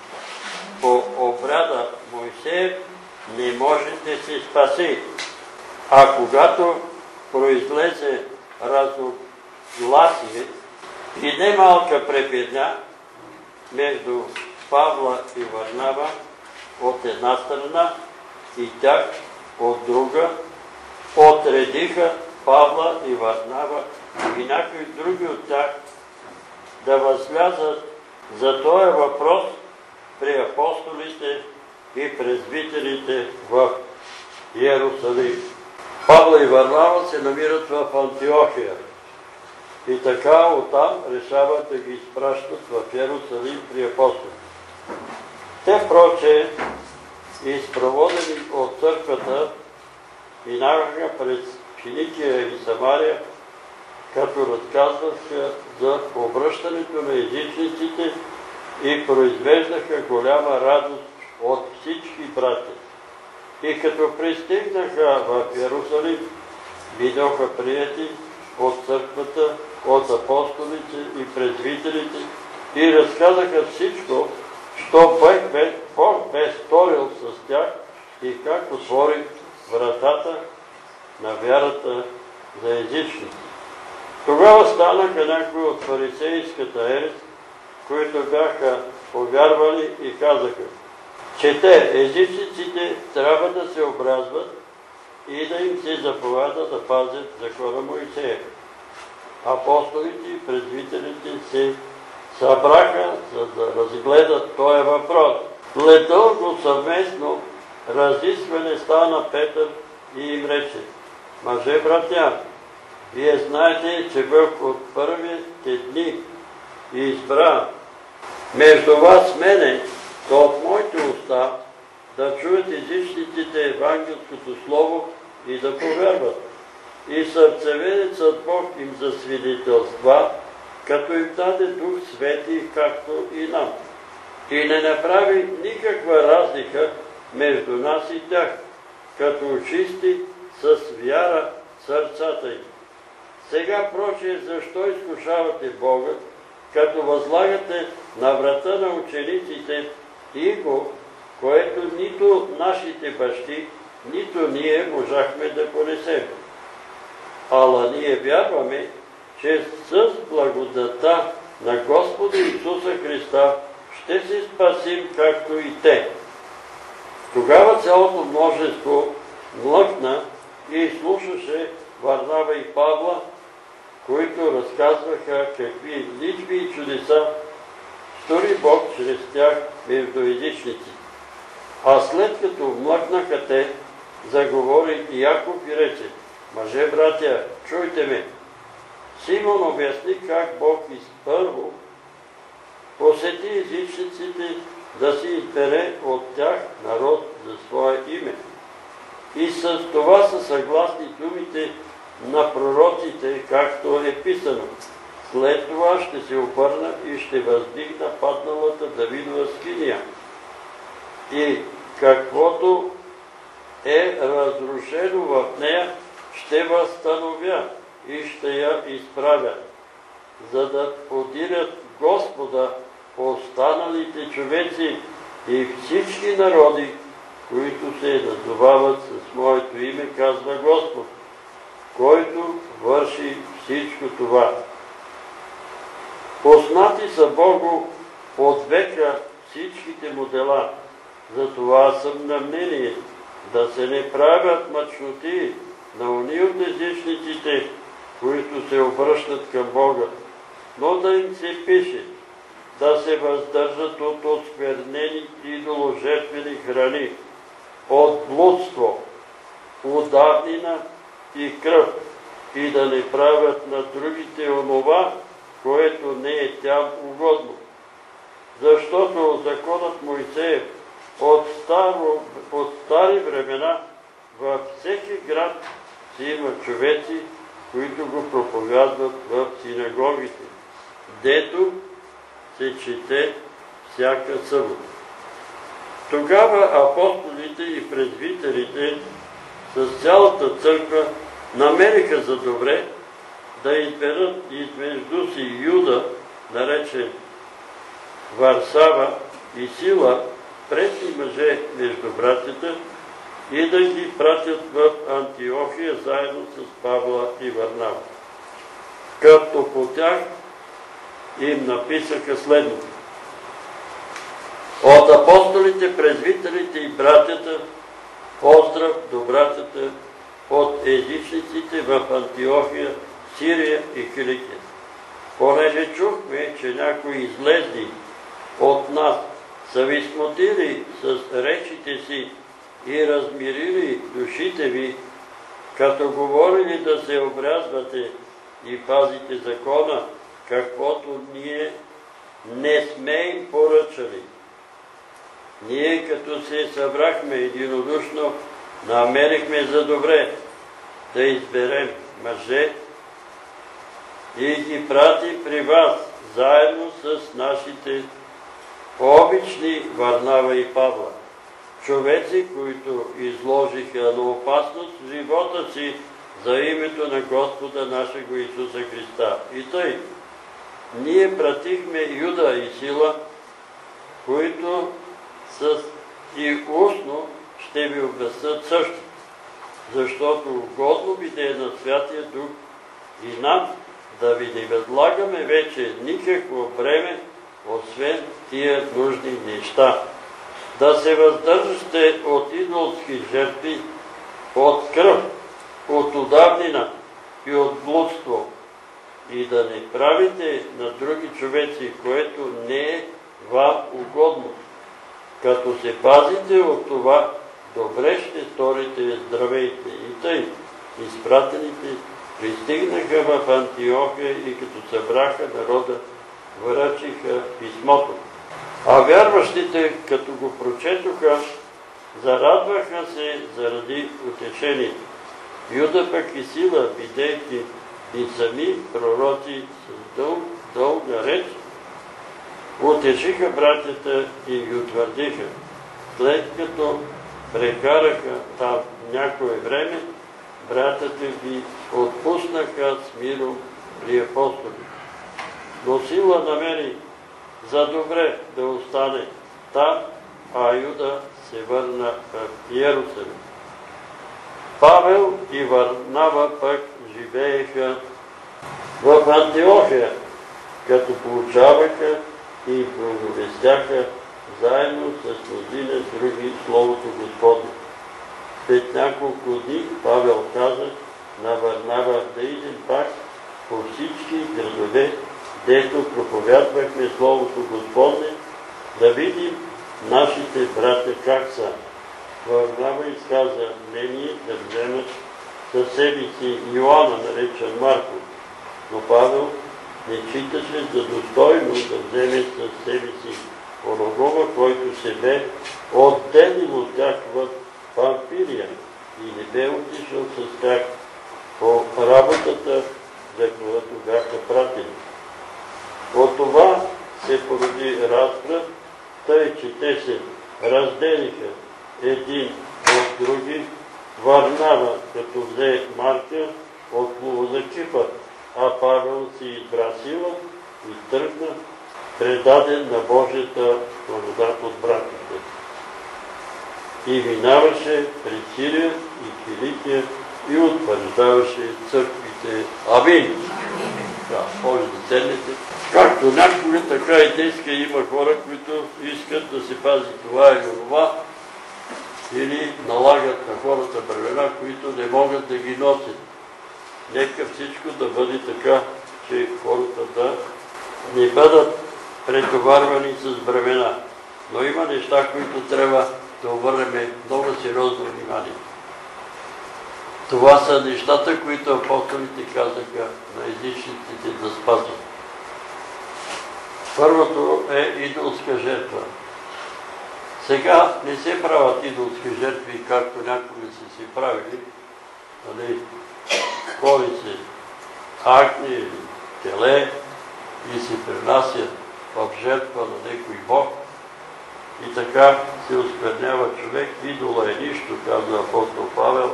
по обряда Мойсеев, не можете да се спасите. А когато произлезе разногласие и немалка препирня между Павла и Варнава от една страна и тях от друга, отредиха Павла и Варнава и някои други от тях да възлязат за този въпрос при апостолите и презвителите в Иерусалим. Павла и Варнава се намират в Антиохия и така оттам решават да ги изпращат в Иерусалим при апостолите. Те, проче, изпроводени от църквата, минаваха през Финикия и Самария, като разказваха за обръщането на езичниците и произвеждаха голяма радост от всички братя. И като пристигнаха в Иерусалим, бидоха приети от църквата, от апостолите и презвителите и разказаха всичко, що Бог бе сторил с тях и как отвори вратата на вярата за езичници. Тогава станаха някои от фарисейската ерес, които бяха повярвали и казаха, че те, езичниците, трябва да се обрязват и да им се заповяда да пазят закона Моисеев. Апостолите и презвителите се събраха, за да разгледат този въпрос. След дълго съвместно разискване стана Петър и им рече: мъже, братя, вие знаете, че Бог от първите дни избра между вас мене, то от моите уста да чуят езичниците евангелското слово и да повярват. И сърцеведецът Бог им засвидетелства, като им даде Дух Свети, както и нам. И не направи никаква разлика между нас и тях, като очисти с вяра сърцата им. Сега, прочее, защо изкушавате Бога, като възлагате на врата на учениците иго, което нито нашите бащи, нито ние можахме да понесем. Ала ние вярваме, че с благодата на Господа Исуса Христа ще се спасим, както и те. Тогава цялото множество млъкна и слушаше Варнава и Павла, които разказваха какви личби и чудеса стори Бог чрез тях между езичници. А след като млъкнаха те, заговори Яков и рече: мъже, братя, чуйте ме. Симон обясни как Бог изпърво посети езичниците да си избере от тях народ за свое име. И с това са съгласни думите на пророците, както е писано: след това ще се обърна и ще въздигна падналата Давидова скиния. И каквото е разрушено в нея, ще възстановя и ще я изправя, за да подирят Господа останалите човеци и всички народи, които се назовават с моето име, казва Господ, който върши всичко това. Познати са Богу от века всичките му дела, затова съм на мнение да се не правят мъчноти на ония от езичниците, които се обръщат към Бога, но да им се пише да се въздържат от осквернени идоложертвени храни, от блудство, удавнина и кръв, и да не правят на другите онова, което не е тям угодно. Защото законът Мойсеев от, старо, от стари времена във всеки град си има човеци, които го проповядват в синагогите, дето се чете всяка събота. Тогава апостолите и презвитерите с цялата църква намериха за добре да изберат измежду си Юда, наречен Варсава, и Сила, предни мъже между братята, и да ги пратят в Антиохия заедно с Павла и Варнава. Като по тях им написаха следното: от апостолите, презвитерите и братята, поздрав до братята от езичниците в Антиохия, Сирия и Киликия. Понеже чухме, че някои излезли от нас са ви смутили с речите си и размирили душите ви, като говорили да се обрязвате и пазите закона, каквото ние не сме им поръчали. Ние, като се събрахме единодушно, намерихме за добре да изберем мъже и ги пратим при вас, заедно с нашите обични Варнава и Павла, човеци, които изложиха на опасност живота си за името на Господа нашего Исуса Христа. И тъй, ние пратихме Юда и Сила, които с и устно ще ви обяснат също, защото угодно биде на Святия Дух и нам да ви не възлагаме вече никакво бреме, освен тия нужни неща. Да се въздържате от идолски жертви, от кръв, от удавнина и от блудство, и да не правите на други човеци, което не е вам угодно. Като се пазите от това, добре ще сторите, здравейте. И тъй, изпратените пристигнаха в Антиохия и като събраха народа, връчиха писмото. А вярващите, като го прочетоха, зарадваха се заради утешението. Юда пък и Сила, бидейки и сами пророци с дълг, дълга реч, утешиха братята и ги утвърдиха. След като прекараха там някое време, братята ги отпуснаха с миро при апостолите. Но Сила намери за добре да остане там, а Юда се върна в Иерусалим. Павел и Варнава пък живееха в Антиохия, като получаваха и благовестяха заедно с мнозина други Словото Господне. След няколко дни Павел каза на Варнава да идем пак по всички градове, дето проповядвахме Словото Господне, да видим нашите братя как са. Варнава изказа мнение да вземат със себе си Йоанна, наречен Марко, но Павел не читаше за достойно да вземе със себе си оногова, който се бе отделил от тях в Памфилия и не бе отишъл с тях по работата, за която бяха пратени. От това се породи разпрът, тъй че те се разделиха един от други. Варнава, като взе Марка, отплува за Кипър, а Павел си избра Сила и тръгна, предаден на Божията благодат от братите. И минаваше през Сирия и Киликия и утвърждаваше църквите. Амин! Да, може да седнете. Както някога, така и днеска има хора, които искат да се пази това или това, или налагат на хората бремена, които не могат да ги носят. Нека всичко да бъде така, че хората да не бъдат претоварвани с бремена. Но има неща, които трябва да обърнем много сериозно внимание. Това са нещата, които апостолите казаха на езичниците да спазват. Първото е идолска жертва. Сега не се правят идолски жертви, както някои са си правили. Нали, коли се агни или теле и се принасят в жертва на некой Бог. И така се осквернява човек. Идола е нищо, казва апостол Павел,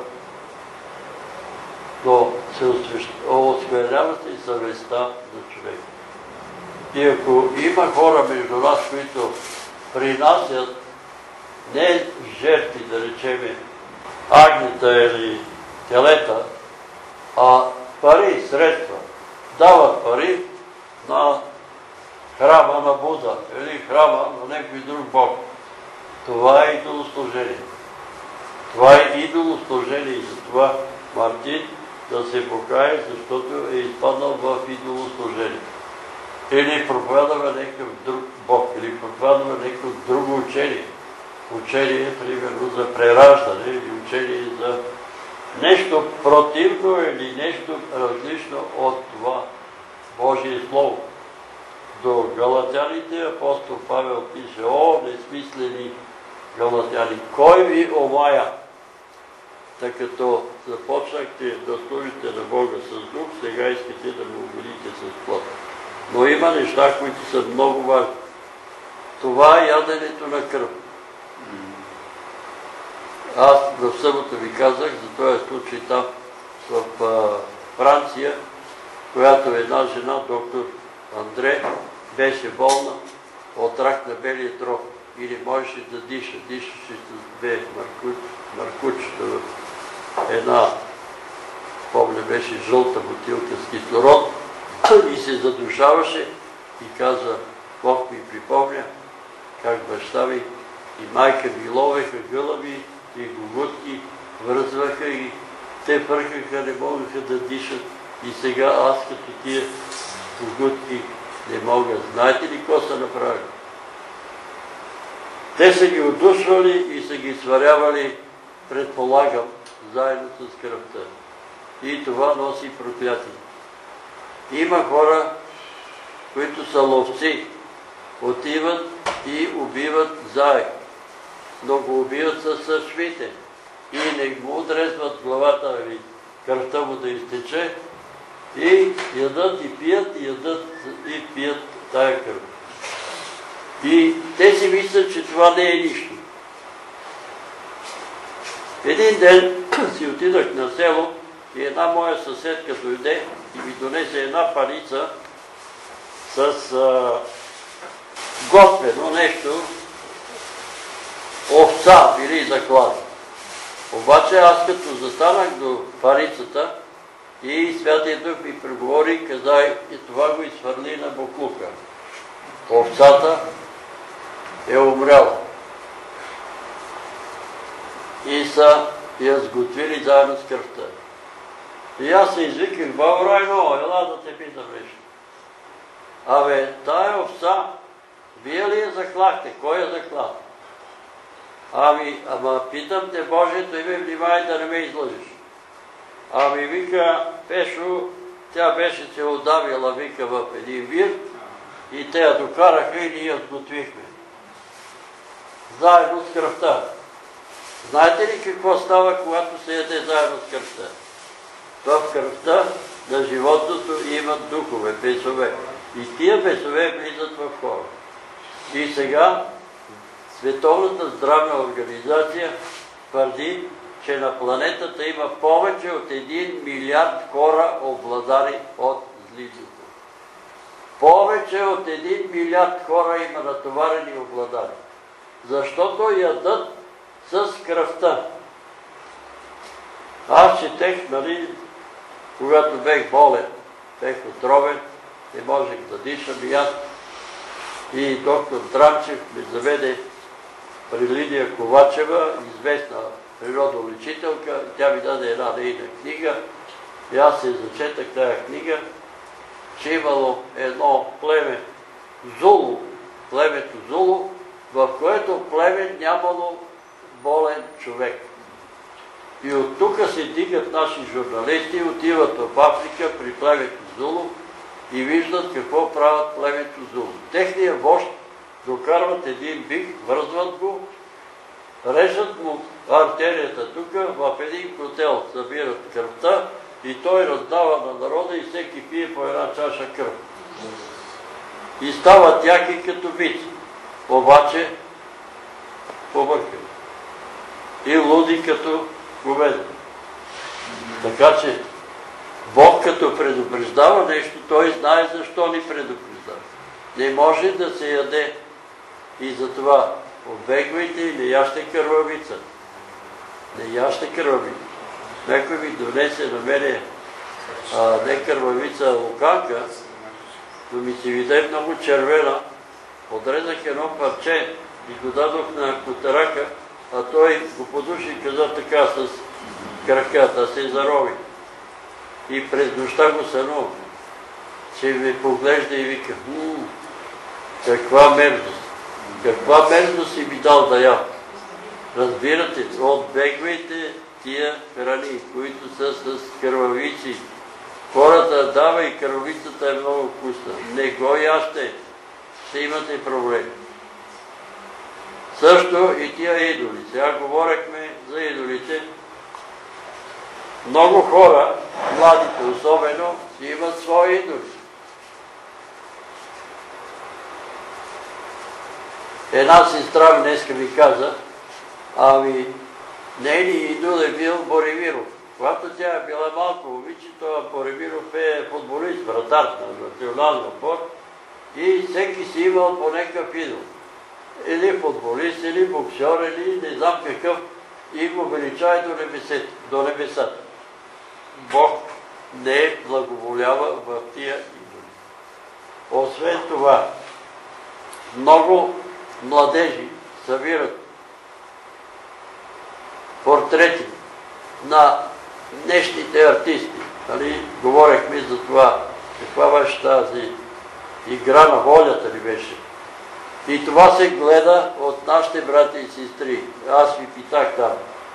но се осквернява и съвестта на човек. И ако има хора между нас, които принасят не жертви, да речеме, агнета или телета, а пари, средства, дават пари на храма на Буда или храма на някой друг Бог. Това е идолослужение. Това е идолослужение и затова Мартин да се покае, защото е изпаднал в идолослужение. Или проповядва някакъв друг Бог, или проповядва някакво друго учение. Учение, примерно, за прераждане, или учение за нещо противно или нещо различно от това Божие Слово. До галатяните апостол Павел пише: о, несмислени галатяни, кой ви омая? Тъй като започнахте да служите на Бога с дух, сега искате да го угодите с плът. Но има неща, които са много важни. Това е яденето на кръв. Аз в събота ви казах за този случай там в Франция, която една жена, доктор Андре, беше болна от рак на белия дроб и не можеше да диша. Дишаше с две маркучета в една, помня, беше жълта бутилка с кислород и се задушаваше и каза: Бог ми припомня как баща ми и майка ми ловеха гълъби и гугутки, връзваха и те фъркаха, не могаха да дишат. И сега аз като тия гугутки не мога. Знаете ли какво са направили? Те са ги удушвали и са ги сварявали, предполагам, заедно с кръвта. И това носи проклятие. Има хора, които са ловци, отиват и убиват заек, но го убиват със швите и не му отрезват главата или кръвта му да изтече и ядат и пият, и ядат и пият тая кръв. И те си мислят, че това не е нищо. Един ден си отидах на село и една моя съседка дойде и ми донесе една паница с а, готвено нещо, овца били заклани. Обаче аз като застанах до парицата и Святия Дух ми преговори, каза и това го изхвърли на боклука. Овцата е умряла. И са я сготвили заедно с кръвта. И аз се извиках: баба Райно, ела да те питам нещо. Абе, тая овца, вие ли я заклахте? Кой я заклах? Ами, ама питам те, Божието име, внимай да не ме излъжиш. Ами, вика, Пешо, тя беше се удавила, вика, в един вир и те я докараха и ние я сготвихме. Заедно с кръвта. Знаете ли какво става, когато се яде заедно с кръвта? В кръвта на животното имат духове, бесове. И тия бесове влизат в хора. И сега Световната здравна организация твърди, че на планетата има повече от един милиард хора, обладани от зли духове. Повече от един милиард хора има натоварени и обладани. Защото ядат с кръвта. Аз четех, нали, когато бех болен, бех отровен, не можех да дишам и аз. И доктор Дранчев ме заведе при Лидия Ковачева, известна природолечителка. Тя ми даде една нейна книга и аз се зачетах тая книга, че имало едно племе Зулу, племето Зулу, в което племе нямало болен човек. И от тук се дигат наши журналисти, отиват в Африка при племето Зулу и виждат какво правят племето Зулу. Техния вожд докарват един бик, вързват го, режат му артерията тук, в един котел събират кръвта и той раздава на народа и всеки пие по една чаша кръв. и стават яки като виц, обаче побъркани и луди като говеда. Така че Бог като предупреждава нещо, Той знае защо ни предупреждава. Не може да се яде и затова обегвайте и не яще кървавица. Не яще кървавица. Някой ми донесе на мене а, не кървавица, а луканка, но ми се виде много червена. Подрезах едно парче и го дадох на котарака, а той го подуши и каза така с краката, се зарови. И през нощта го сънувам, че ме поглежда и вика, хм, каква мерзост, каква мерзост си ми дал да ям. Разбирате, отбегвайте тия храни, които са с кървавици. Хората дава и кървавицата е много вкусна. Не го яще, ще имате проблеми. Също и тия идоли. Сега говорихме за идолите. Много хора, младите особено, си имат свои идоли. Една сестра днеска ми каза, ами нейният идол е бил Боривиров. Когато тя е била малко момиче, това Боривиров е футболист, вратар на националния спорт и всеки си имал по някакъв идол. Или футболист, или боксер, или не знам какъв, и го величае до небесата. Бог не благоволява в тия идоли. Освен това, много младежи събират портрети на днешните артисти. Нали? Говорихме за това, каква беше тази игра на волята ли беше. И това се гледа от нашите брати и сестри. Аз ви питах там,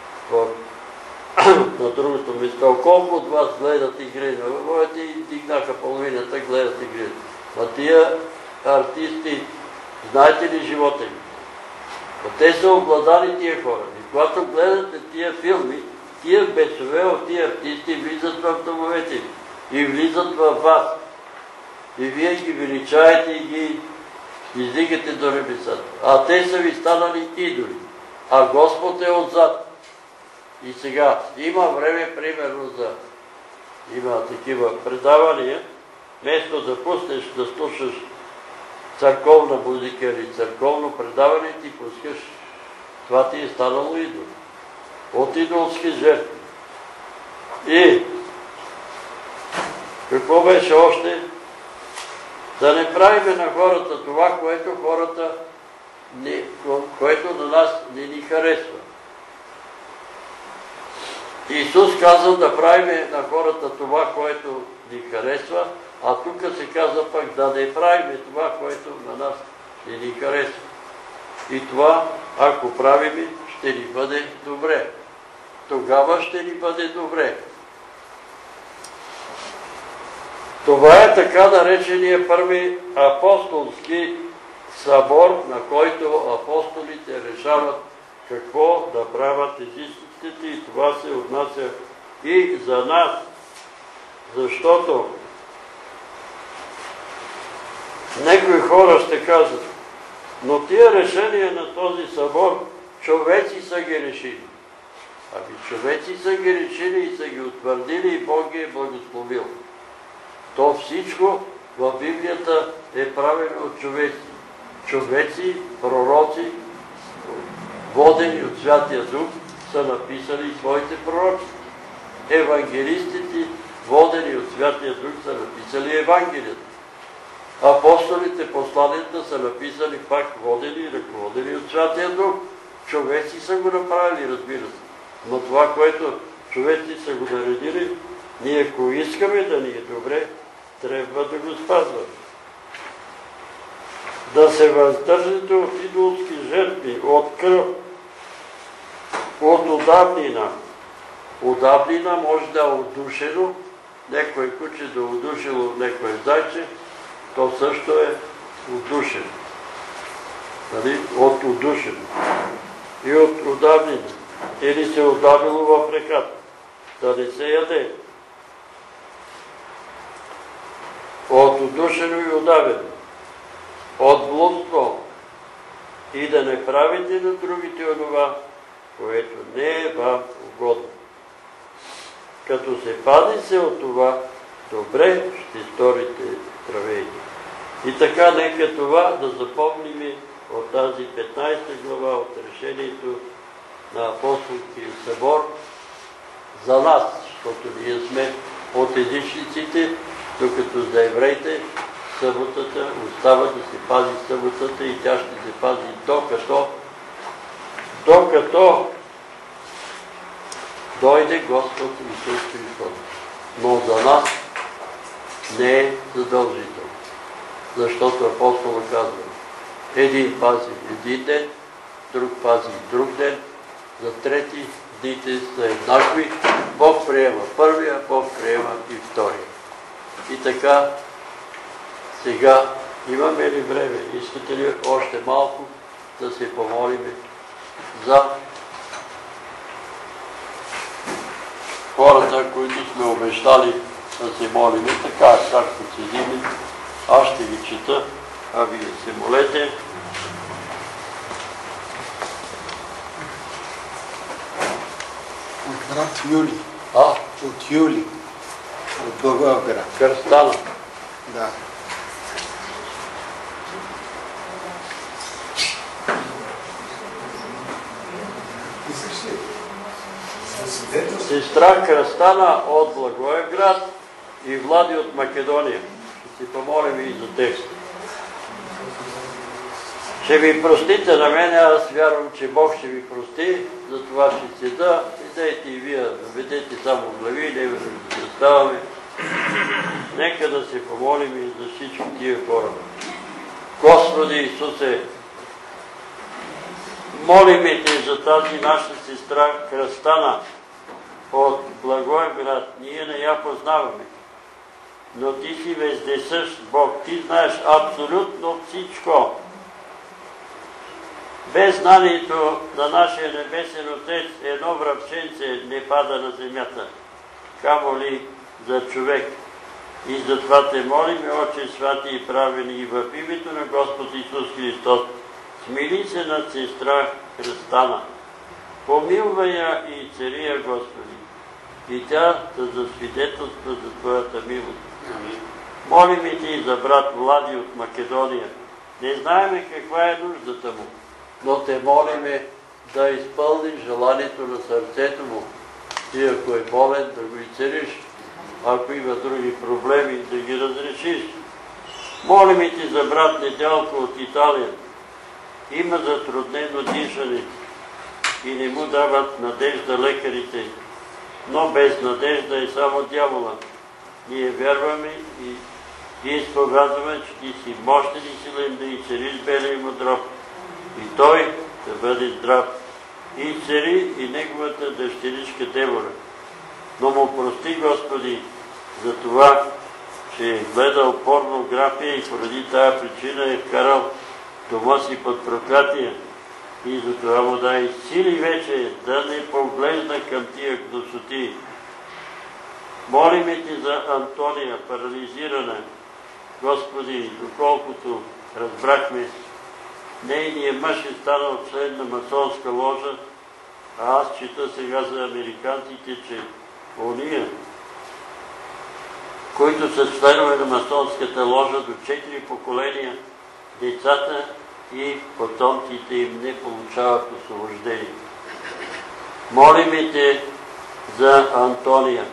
на другото место, колко от вас гледат игри на волята и дигнаха половината, гледат игри. А тия артисти, знаете ли живота им? Те са обладали тия хора. И когато гледате тия филми, тия бесове от тия артисти влизат в домовете и влизат във вас. И вие ги величаете и ги издигате до небесата. А те са ви станали идоли. А Господ е отзад. И сега има време, примерно, за има такива предавания, вместо да пуснеш да слушаш църковна музика или църковно предаване, ти пускаш, това ти е станало идол. От идолски жертви. И какво беше още? Да не правиме на хората това, което хората, не, което на нас не ни харесва. Исус каза да правиме на хората това, което ни харесва, а тук се каза пък да не правиме това, което на нас не ни харесва. И това, ако правиме, ще ни бъде добре. Тогава ще ни бъде добре. Това е така наречения първи апостолски събор, на който апостолите решават какво да правят езичниците, и това се отнася и за нас. Защото някои хора ще кажат, но тия решения на този събор човеци са ги решили. Ами човеци са ги решили и са ги утвърдили и Бог ги е благословил. То всичко в Библията е правено от човеци. Човеци, пророци, водени от Святия Дух, са написали своите пророци. Евангелистите, водени от Святия Дух, са написали Евангелията. Апостолите, посланията са написали пак водени и ръководени от Святия Дух. Човеци са го направили, разбира се. Но това, което човеци са го наредили, ние ако искаме да ни е добре, трябва да го спазваме. Да се въздържате от идолски жертви, от кръв, от удавнина. Удавнина може да е удушено, някой куче да е удушило някой зайче, то също е удушено. Нали? От удушено. И от удавнина. Или се е удавило в реката. Да не се яде. От удушено и удавено. идолоство и да не правите на другите онова, което не е вам угодно. Като се пазите от това, добре ще сторите здравейни. И така, нека това да запомним от тази петнайсета глава от решението на Апостолския събор за нас, защото ние сме от езичниците, докато за евреите съботата остава да се пази съботата и тя ще се пази докато докато дойде Господ Исус Христос. Но за нас не е задължително. Защото апостола казва, един пази един ден, друг пази друг ден, за трети дните са еднакви. Бог приема първия, Бог приема и втория. И така, сега имаме ли време? Искате ли още малко да се помолим за хората, които сме обещали да се молим? Така, както седим, аз ще ви чета, а вие се молете. От брат Юли. А? От Юли. От Благоевград. Кръстана. Да. Сестра Кръстана от Благоевград и Влади от Македония. Ще си помолим и за текста. Ще ви простите на мене, аз вярвам, че Бог ще ви прости, за това ще седа. Идете и вие, ведете само глави, не да ви заставаме. Нека да се помолим и за всички тия хора. Господи Исусе, молиме Те за тази наша сестра Кръстана от Благоевград. Ние не я познаваме, но Ти си вездесъщ Бог. Ти знаеш абсолютно всичко. Без знанието на нашия небесен Отец едно връбченце не пада на земята, камо ли за човек. И затова Те молиме, Отче святи и правени, и в името на Господ Исус Христос, смили се над сестра Кръстана. Помилвай я и цари я, Господи, и тя да засвидетелства за Твоята милост. Молиме Ти за брат Влади от Македония. Не знаеме каква е нуждата му, но Те молиме да изпълниш желанието на сърцето му. И ако е болен, да го изцелиш. Ако има други проблеми, да ги разрешиш. Молиме Ти за брат Неделко от Италия. Има затруднено дишане и не му дават надежда лекарите, но без надежда е само дявола. Ние вярваме и изповядваме, че Ти си мощен и силен да изцелиш белия му дроб и той да бъде здрав. И изцели и неговата дъщеричка Девора. Но му прости, Господи, за това, че е гледал порнография и поради тая причина е вкарал дома си под проклятие. И за това му дай сили вече да не поглежда към тия гносоти. Молиме Ти за Антония, парализирана. Господи, доколкото разбрахме, нейният мъж е станал член на масонска ложа, а аз чета сега за американците, че ония, които са членове на масонската ложа до четири поколения, децата и потомците им не получават освобождение. Молиме Те за Антония.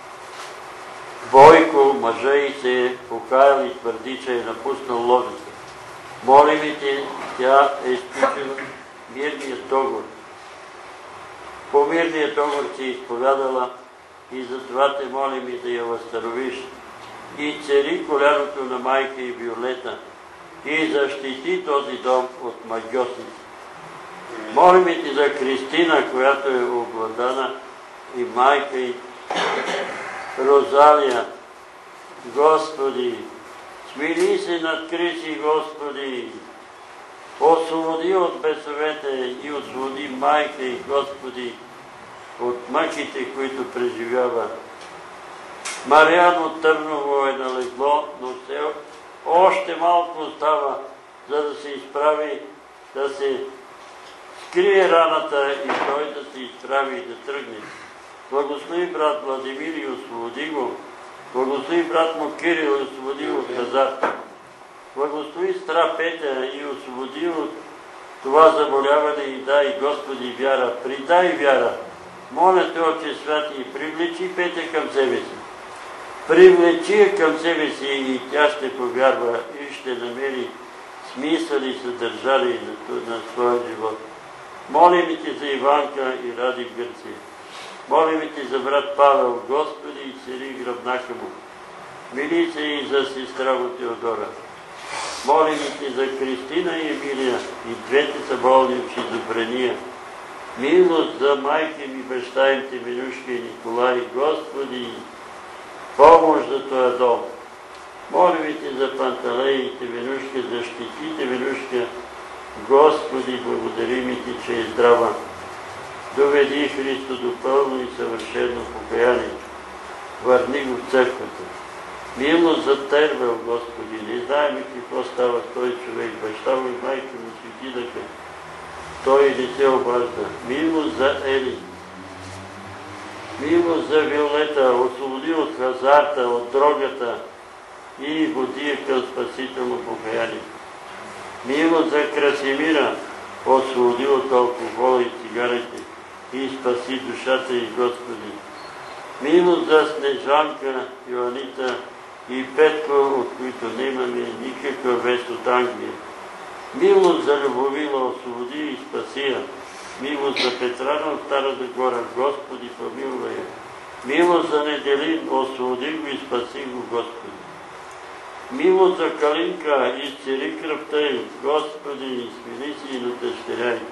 Бойко, мъжа и се е покаял и твърди, че е напуснал ложата. Молиме Те, тя е изключила мирният договор. По мирният договор си изповядала и затова Те молим и да я възстановиш. И цели коляното на майка и Виолета и защити този дом от магиосници. Молиме Ти за Кристина, която е обладана, и майка и Розалия. Господи, смили се над Криси, Господи, освободи от бесовете и освободи майка и Господи от мъките, които преживява. Мариан от Търново е налегло, но все още малко остава за да се изправи, да се скрие раната и той да се изправи и да тръгне. Благослови брат Владимир и освободи го. Благослови брат му Кирил и освободи го от хазарта. Благослови сестра Петя и освободи от това заболяване и дай, Господи, вяра. Придай вяра. Моля те, Отче святи, привлечи Петя към себе си. Привлечи я към себе си и тя ще повярва и ще намери смисъл и съдържание на, на своя живот. Молим и ти за Иванка и Ради в Гърция. Молим и ти за брат Павел, Господи, и цари гръбнака му. Мили се и за сестра му Теодора. Молим и ти за Кристина и Емилия, и двете са болни от шизофрения. Милост за майка ми, баща им Теменушка и Николай, Господи, помощ за този дом. Молим и ти за Панталей и Теменушка, защити Теменушка. Господи, благодарим и ти, че е здрава. Доведи Христо до пълно и съвършено покаяние. Върни го в църквата. Милост за Тервел, Господи, не знаем какво става с този човек. Баща му и майка му си отидаха. Той не се обажда. Милост за Ели. Милост за Виолета, освободи от хазарта, от дрогата и води към спасително покаяние. Милост за Красимира, освободи от алкохола и цигарите и спаси душата й, Господи. Милост за Снежанка, Йоанита и Петко, от които нямаме никаква вест от Англия. Милост за Любовила, освободи и спаси я. Милост за Петрана от Стара Загора, Господи, помилвай я. Милост за Неделин, освободи го и спаси го, Господи. Милост за Калинка, изцели кръвта й, Господи, смили си и на дъщеря й.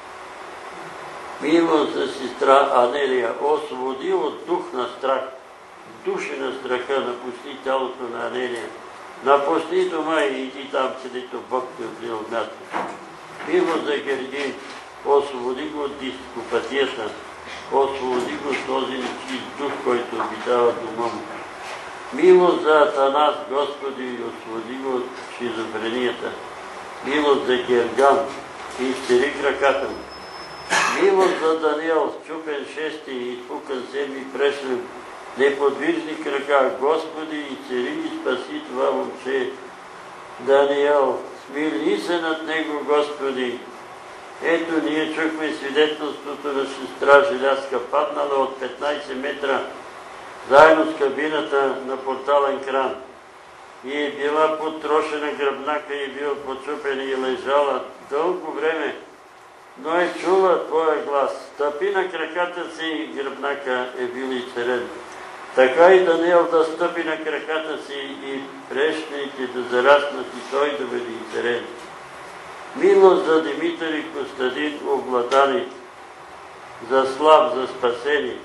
Милост за сестра Анелия, освободи от дух на страх, души на страха, напусти тялото на Анелия. Напусти дома и иди там, където Бог те отвил от място. Милост за Гергин, освободи го от дископатията, освободи го от този нечист дух, който обитава дома му. Милост за Атанас, Господи, освободи го от шизофренията. Милост за Герган, изцели краката му. Милост за Даниел, счупен шести и изпукан седми прешлив, неподвижни крака, Господи, и цели и спаси това момче. Даниел, смили се над него, Господи. Ето, ние чухме свидетелството на сестра Желязка, паднала от петнайсет метра, заедно с кабината на портален кран. И е била потрошена гръбнака и била почупена и лежала дълго време, но е чула Твоя глас. Стъпи на краката си и гръбнака е бил изцелен. Така и Даниел да стъпи на краката си и прешните да зараснат и той да бъде изцелен. Милост за Димитър и Костадин обладани, за Слав, за спасение.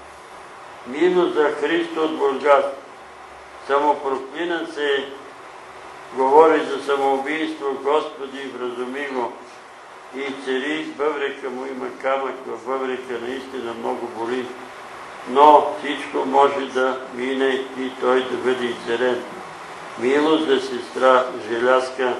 Милост за Христо от Бургас. Самопроклинан се говори за самоубийство, Господи, вразуми го. И цари, бъбрека му има камък, в бъбрека наистина много боли. Но всичко може да мине и той да бъде изцелен. Милост за сестра Желязка.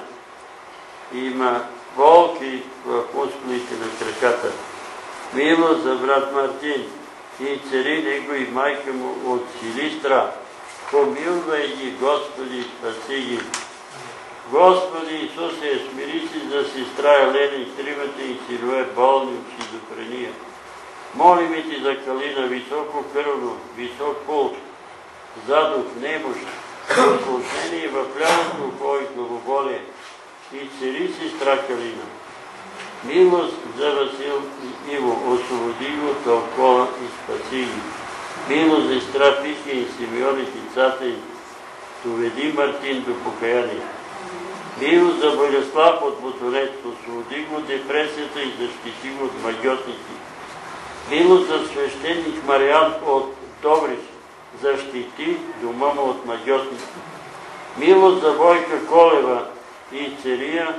Има болки в мускулите на краката. Милост за брат Мартин. И цари него и майка му от Силистра. Помилвай ги, Господи, спаси ги. Господи Исусе, смири си за сестра Елена и тримата и синове болни от шизофрения. Молим и ти за Калина, високо кръвно, висок пулс, задух, немощ, осложнение в лявото ухо и главоболие. И цари сестра Калина. Милост за Васил и Иво, освободи го от алкохола и спаси ги. Милост за сестра Пихи и Симеон и децата им, доведи Мартин до покаяние. Милост за Борислав от Боторец, освободи го от депресията и защити го от магиотници. Милост за свещеник Мариан от Добрич, защити дома му от магиотници. Милост за Бойка Колева и цария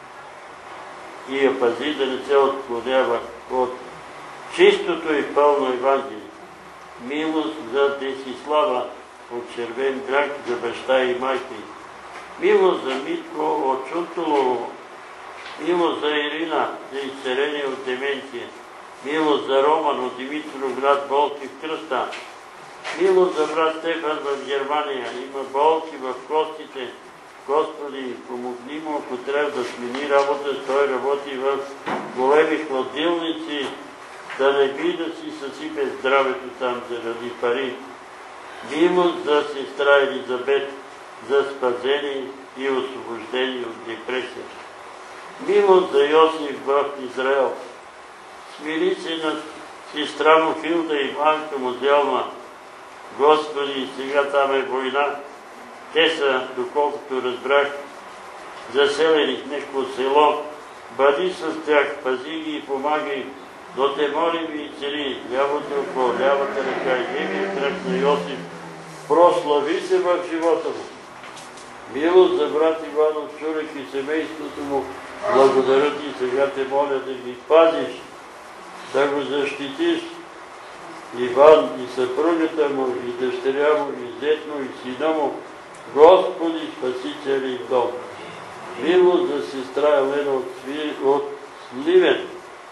и я пази да не се отклонява от чистото и пълно Евангелие. Милост за Десислава от Червен бряг, за баща и майка. Милост за Митко от Чунтулово, милост за Ирина за изцеление от деменция, милост за Роман от Димитровград, болки в кръста, милост за брат Стефан в Германия, има болки в костите. Господи, помогни му, ако трябва да смени работа, той работи в големи хладилници, да не би да си съсипе здравето там заради пари. Милост за сестра Елизабет, за спасение и освобождение от депресия. Милост за Йосиф в Израел. Смири се на сестра му Хилда и майка му Делма. Господи, сега там е война. Те са, доколкото разбрах, заселени в някакво село. Бъди с тях, пази ги и помагай, но те молим и цели лявото око, лявата ръка и левия крак на Йосиф. Прослави се в живота му. Милост за брат Иванов Чурек и семейството му. Благодаря ти, сега те моля да ги пазиш, да го защитиш. Иван и съпругата му, и дъщеря му, и зет му, и сина му. Господи, спаси целия дом. Милост за сестра Елена от, Сви... от Сливен.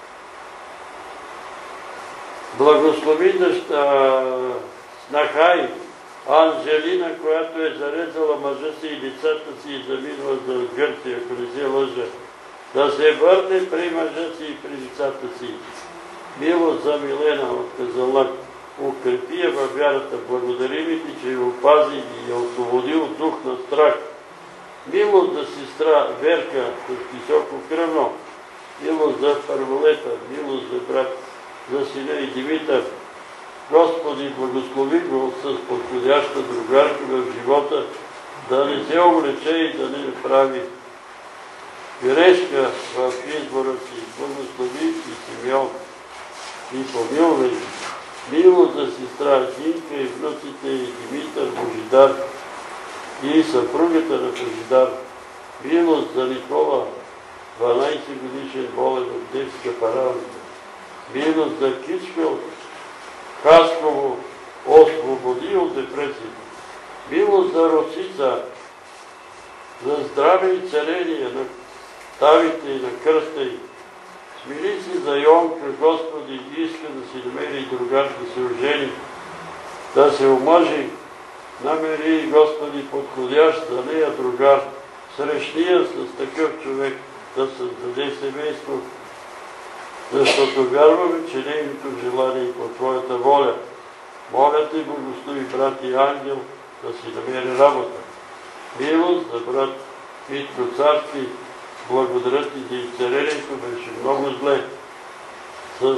Благослови дъща снахай Анжелина, която е зарезала мъжа си и децата си и заминала за Гърция, ако не се лъжа, да се върне при мъжа си и при децата си. Милост за Милена от Казанлък. Укрепи я във вярата. Благодарим ти, че я опази и я освободи от дух на страх. Милост за сестра Верка с високо кръвно. Милост за Първолета. Милост за брат, за сина и Димитър. Господи, благослови го с подходяща другарка в живота, да не се облече и да не направи грешка в избора си. Благослови и Симеон и помилвай. Милост за сестра Зинка и внуците и Димитър Божидар и съпругата на Божидар. Милост за Никола, дванайсет годишен болен от детска парализа. Милост за Кичкъл, Хасково, освободи от депресията. Милост за Росица, за здраве и целение на тавите и на кръста й. Смири се за Йонка, Господи, иска да си намери другар, да се ожени, да се омъжи. Намери, Господи, подходящ за нея другар, срещни я с такъв човек, да създаде семейство, защото вярваме, че нейното желание е по Твоята воля. Моля Те, благослови брат и ангел, да си намери работа. Милост за брат Митко Царски, благодаря Ти за изцелението, беше много зле с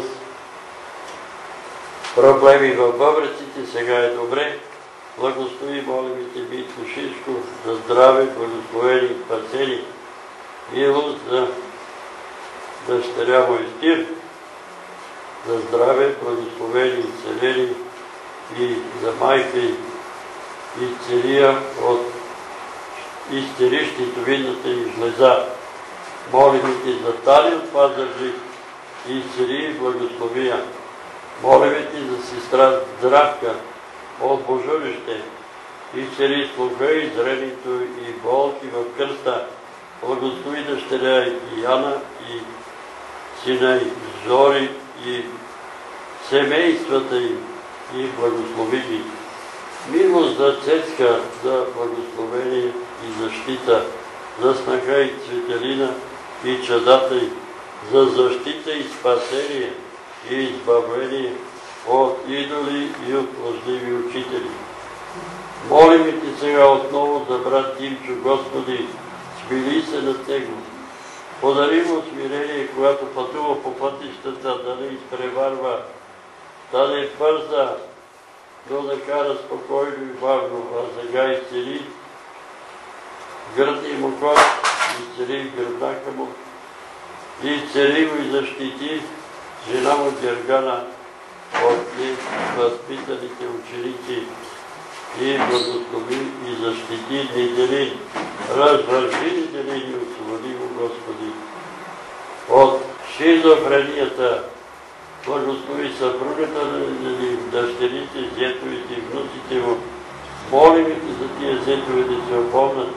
проблеми в бъбреците, сега е добре. Благослови, молим Те, Митко Шишко, за здраве, благословени и спасени. Милост за дъщеря му Истир, за здраве, благословени и целени, и за майка и изцелия от изцерищитовидната и жлеза. Молим Ти за Тали от Пазарджик, и изцели и благословия. Молим Ти за сестра Здравка от Божурище, изцели слуха и зрението и болки в кръста. Благослови дъщеря и Яна и сина и Зори и семействата им и благослови ги. Милост за Цецка, за благословение и защита, за снаха и Цветелина и чадата й, за защита и спасение и избавление от идоли и от лъжливи учители. Молим Ти сега отново за брат Димчо, Господи, смили се над него. Подари му смирение, когато пътува по пътищата, да не изпреварва, да не бърза, но да кара спокойно и бавно, а сега изцели гърдния му кос, изцели гръбнака му, изцели го и защити жена му Гергана от възпитаните ученици и благослови и защити Неделин. Развържи Неделин и освободи го, Господи, от шизофренията. Благослови съпругата на Неделин, дъщерите, зетовите и внуците му. Молим Ти за тия зетове да се опомнат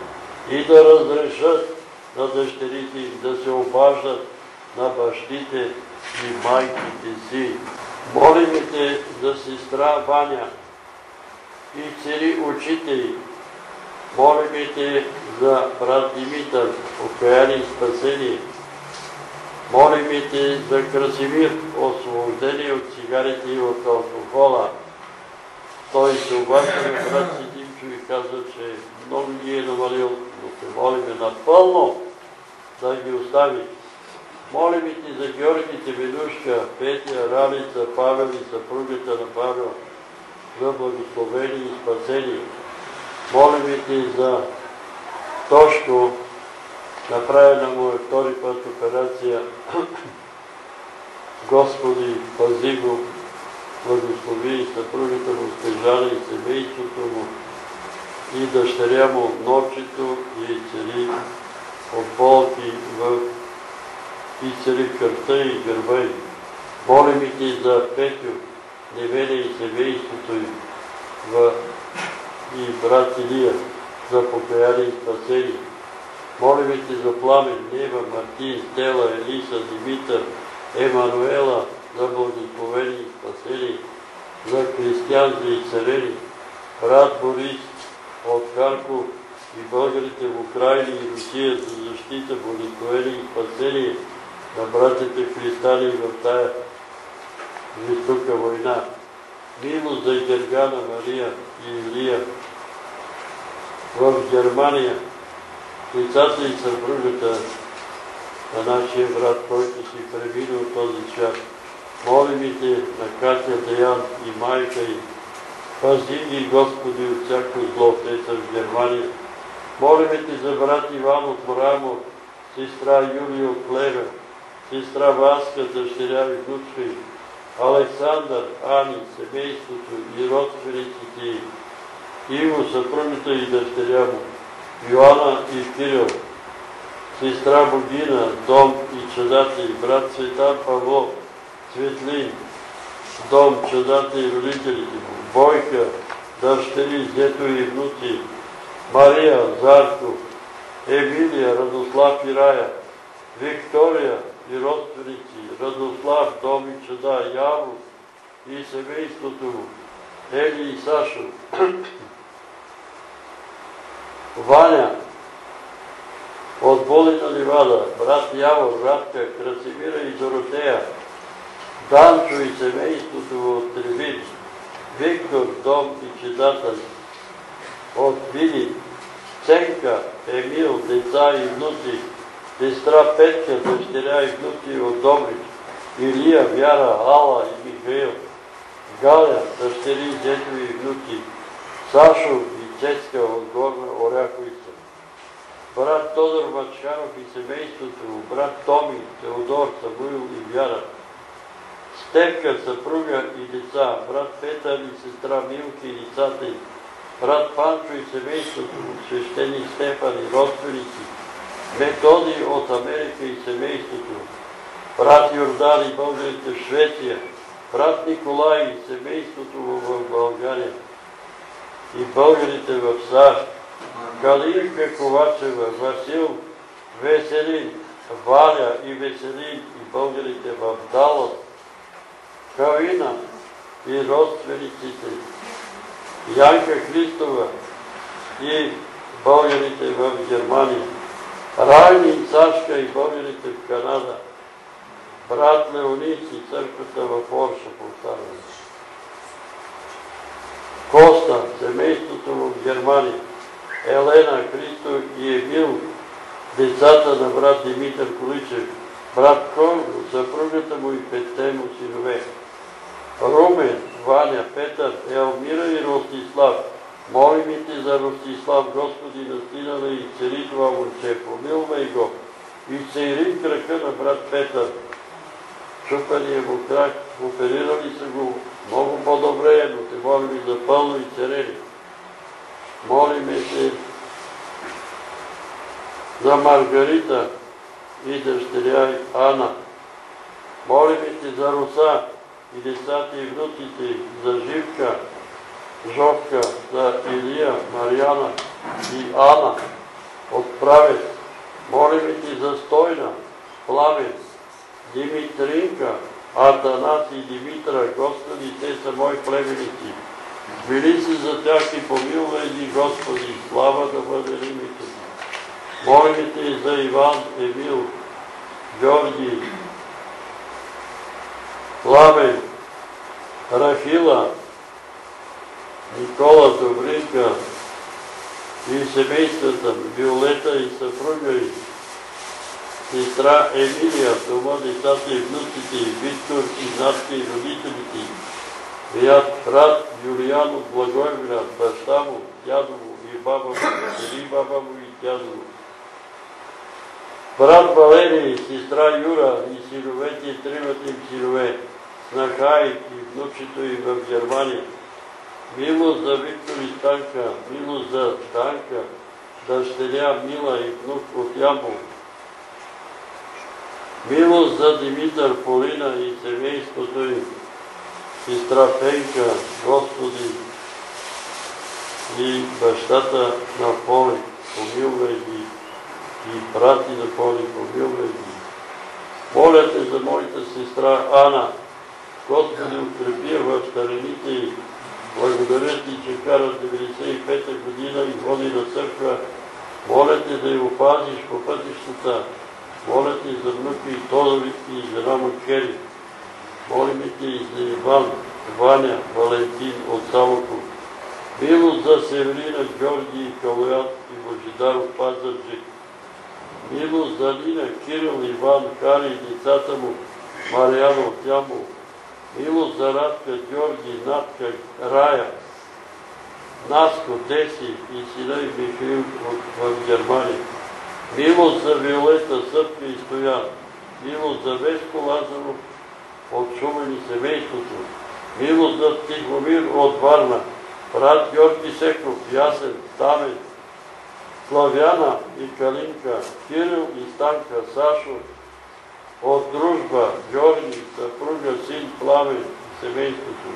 и да разрешат на дъщерите им да се обаждат на бащите и майките си. Молим те за сестра Ваня и цели очите й. Молим те за брат Димитър, покаяние и спасение. Молим те за Красимир, освобождение от цигарите и от алкохола. Той се обаче на брат си Димчо и каза, че много ги е намалил, но се молиме напълно да ги остави. Молим ти за Георгите, Ведушка, Петя, Ралица, Павел и съпругата на Павел за благословение и спасение. Молим ти за Тошко, направена му е втори път операция. Господи, пази го, благослови и съпругата му Стежана и семейството му и дъщеря му Ночето и цели от болки в и цели кръвта и гърба й. Молим ти за Петю, Невеля и семейството й и брат Илия за покаяние и спасение. Молим ти за Пламен, Нева, Мартин, Стела, Елиса, Димитър, Емануела за благословение и спасение, за Кристиян и Царени, брат Борис от Харков и българите в Украина и Русия за защита, благословение и спасение на братите християни в тая жестока война. Милост за Гергана, Мария и Илия в Германия, децата и съпругата на нашия брат, който си преминал този свят. Молим те на Катя, Деян и майка й. Пази ги, Господи, от всяко зло, те са в Германия. Молим те за брат Иван от Морамор, сестра Юлия от Плевен, сестра Васка, дъщеря и внучка й, Александър, Ани, семейството и родствениците й, Иво, съпругата и дъщеря му, Йоанна и Кирил, сестра Богина, дом и чадата й, брат Цветан Павлов, Светлин, дом, чадата и родителите му, Бойка, дъщери, зето и внуци, Мария, Зарко, Емилия, Радослав и Рая, Виктория и родственици, Радослав, дом и чада, Яво и семейството му, Ели и Сашо, Ваня от Болина Ливада, брат Явор, Радка, Красимира и Доротея, Данчо и семейството от Тревит, Виктор, дом и чедата от Вили, Ценка, Емил, деца и внуци, сестра Петка, дъщеря и внуци от Добрич, Илия, Вяра, Ала и Михаил, Галя, дъщери, дето и внуци, Сашо и Цецка от Горна Оряховица, брат Тодор Мачканов и семейството му, брат Томи, Теодор, Самуил и Вяра, Стевка, съпруга и деца, брат Петър и сестра Милки и децата й, брат Панчо и семейството му, свещеник Стефан и родственици, Методи от Америка и семейството, брат Йордан и българите в Швеция, брат Николай и семейството му в България и българите в САЩ, Калинка Ковачева, Васил, Веселин, Валя и Веселин и българите в Далас, Кавина и родствениците, Янка Христова и българите в Германия, Райни и Сашка и българите в Канада, брат Леонид и църквата в Орша повтаряме. Коста, семейството в Германия, Елена, Христо и Емил, децата на брат Димитър Количев, брат Конго, съпругата му и петте му синове, Румен, Ваня, Петър, Елмира и Ростислав. Молим те за Ростислав, Господи, настинала и цели това момче, помилвай го и цери крака на брат Петър. Чупания му крак, оперирали са го много по-добре, но те молим за пълно и церени. Молиме се за Маргарита и дъщеря Ана. Молиме те за Руса и децата и внуците, за Живка, Жовка, за Илия, Марияна и Ана. отправец. Молим ти за Стойна, Пламен, Димитринка, Атанас и Димитра, Господи, те са мои племеници. Мили се за тях и помилвай ги, Господи, слава да бъде името. Молим те за Иван, Емил, Георги, Пламен, Рахила, Никола, Добринка и семействата, Виолета и съпруга и сестра Емилия, дома, децата и внуците, Виктор и Натка и родителите, брат Юлиан от Благоевград, баща му, дядо му и баба му, или баба му и дядо му. Брат Валерий, сестра Юра и синовете и тримата им синове, снаха и внучето им в Германия. Милост за Виктор и Станка, милост за Станка, дъщеря Мила и внук от Ямбол. Милост за Димитър, Полина и семейството им, сестра Пенка, Господи и бащата на Поли, помилвай ги, и брати на Поли, помилвай ги. Моля те за моята сестра Ана, Господи, укрепи я в старините й. Благодаря ти, че кара деветдесет и пета година и води на църква. Моля те да я опазиш по пътищата. Моля те за внука и Тодови и жена му Кери. Молим те и за Иван, Ваня, Валентин от Самоков. Милост за Северина, Георги и Калоян и Божидар от Пазарджик. Милост за Лина, Кирил, Иван, Хари и децата му, Мариана от Ямбол. Милост за Радка, Георги, Натка, Рая, Наско, Деси и сина и Михаил в Германия. Милост за Виолета, Съпка и Стоян. Милост за Веско Лазаров от Шумен и семейството. Милост за Тихомир от Варна. Брат Георги Секов, Ясен, Тамен, Славяна и Калинка, Кирил и Станка, Сашо, от Дружба, Георги, съпруга, син Пламен и семейството.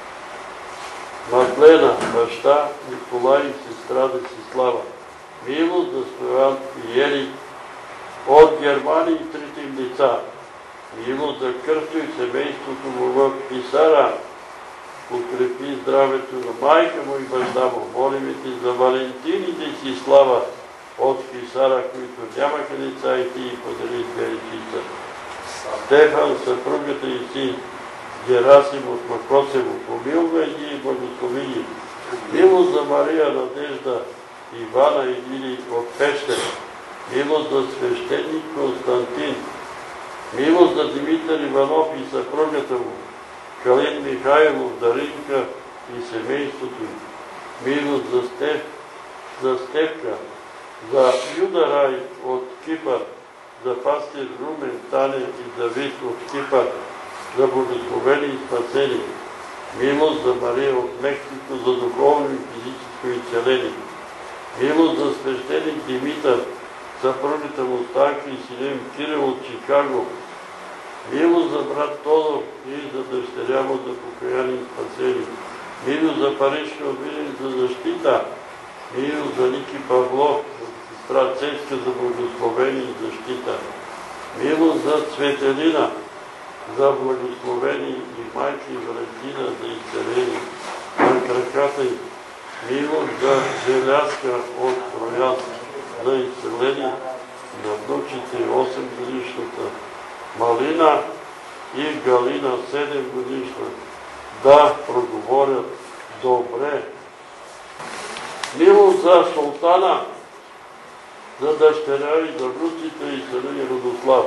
Маклена, баща, Николай и сестра Десислава. Милост за Стоян и Ели от Германия и трите им деца. Милост за Кръсто и семейството му в Писара. Укрепи здравето на майка му и баща му. Молим ти за Валентин и Десислава от Писара, които нямаха деца и ти подари две дечица. Стефан, съпругата и син, Герасим от Макосево, помилвай ги и благослови ги. Милост за Мария, Надежда, Ивана и Лили от Пещер. Милост за свещеник Константин. Милост за Димитър Иванов и съпругата му, Калин Михайлов, Даринка и семейството им. Милост за Стеф, за Стефка, за Юда Рай от Кипър, за пастир Румен, Таня и Давид от Кипър, за благословени и спасени. Милост за Мария от Мексико, за духовно и физическо изцеление. Милост за свещеник Димитър, съпругата му Станка и сина им Кирил от Чикаго. Милост за брат Тодор и за дъщеря му за покаяние и спасение. Милост за Парижка от Видин за защита. Милост за Ники Павлов, за сестра Цецка за благословение и защита. Милост за Цветелина, за благословение и майка и Валентина за изцеление на краката й. Милост за Желязка от Троян за изцеление на внучите осем годишната Малина и Галина седем годишна да проговорят добре. Милост за Султана, за дъщеря и за внуците и сина и Родослав,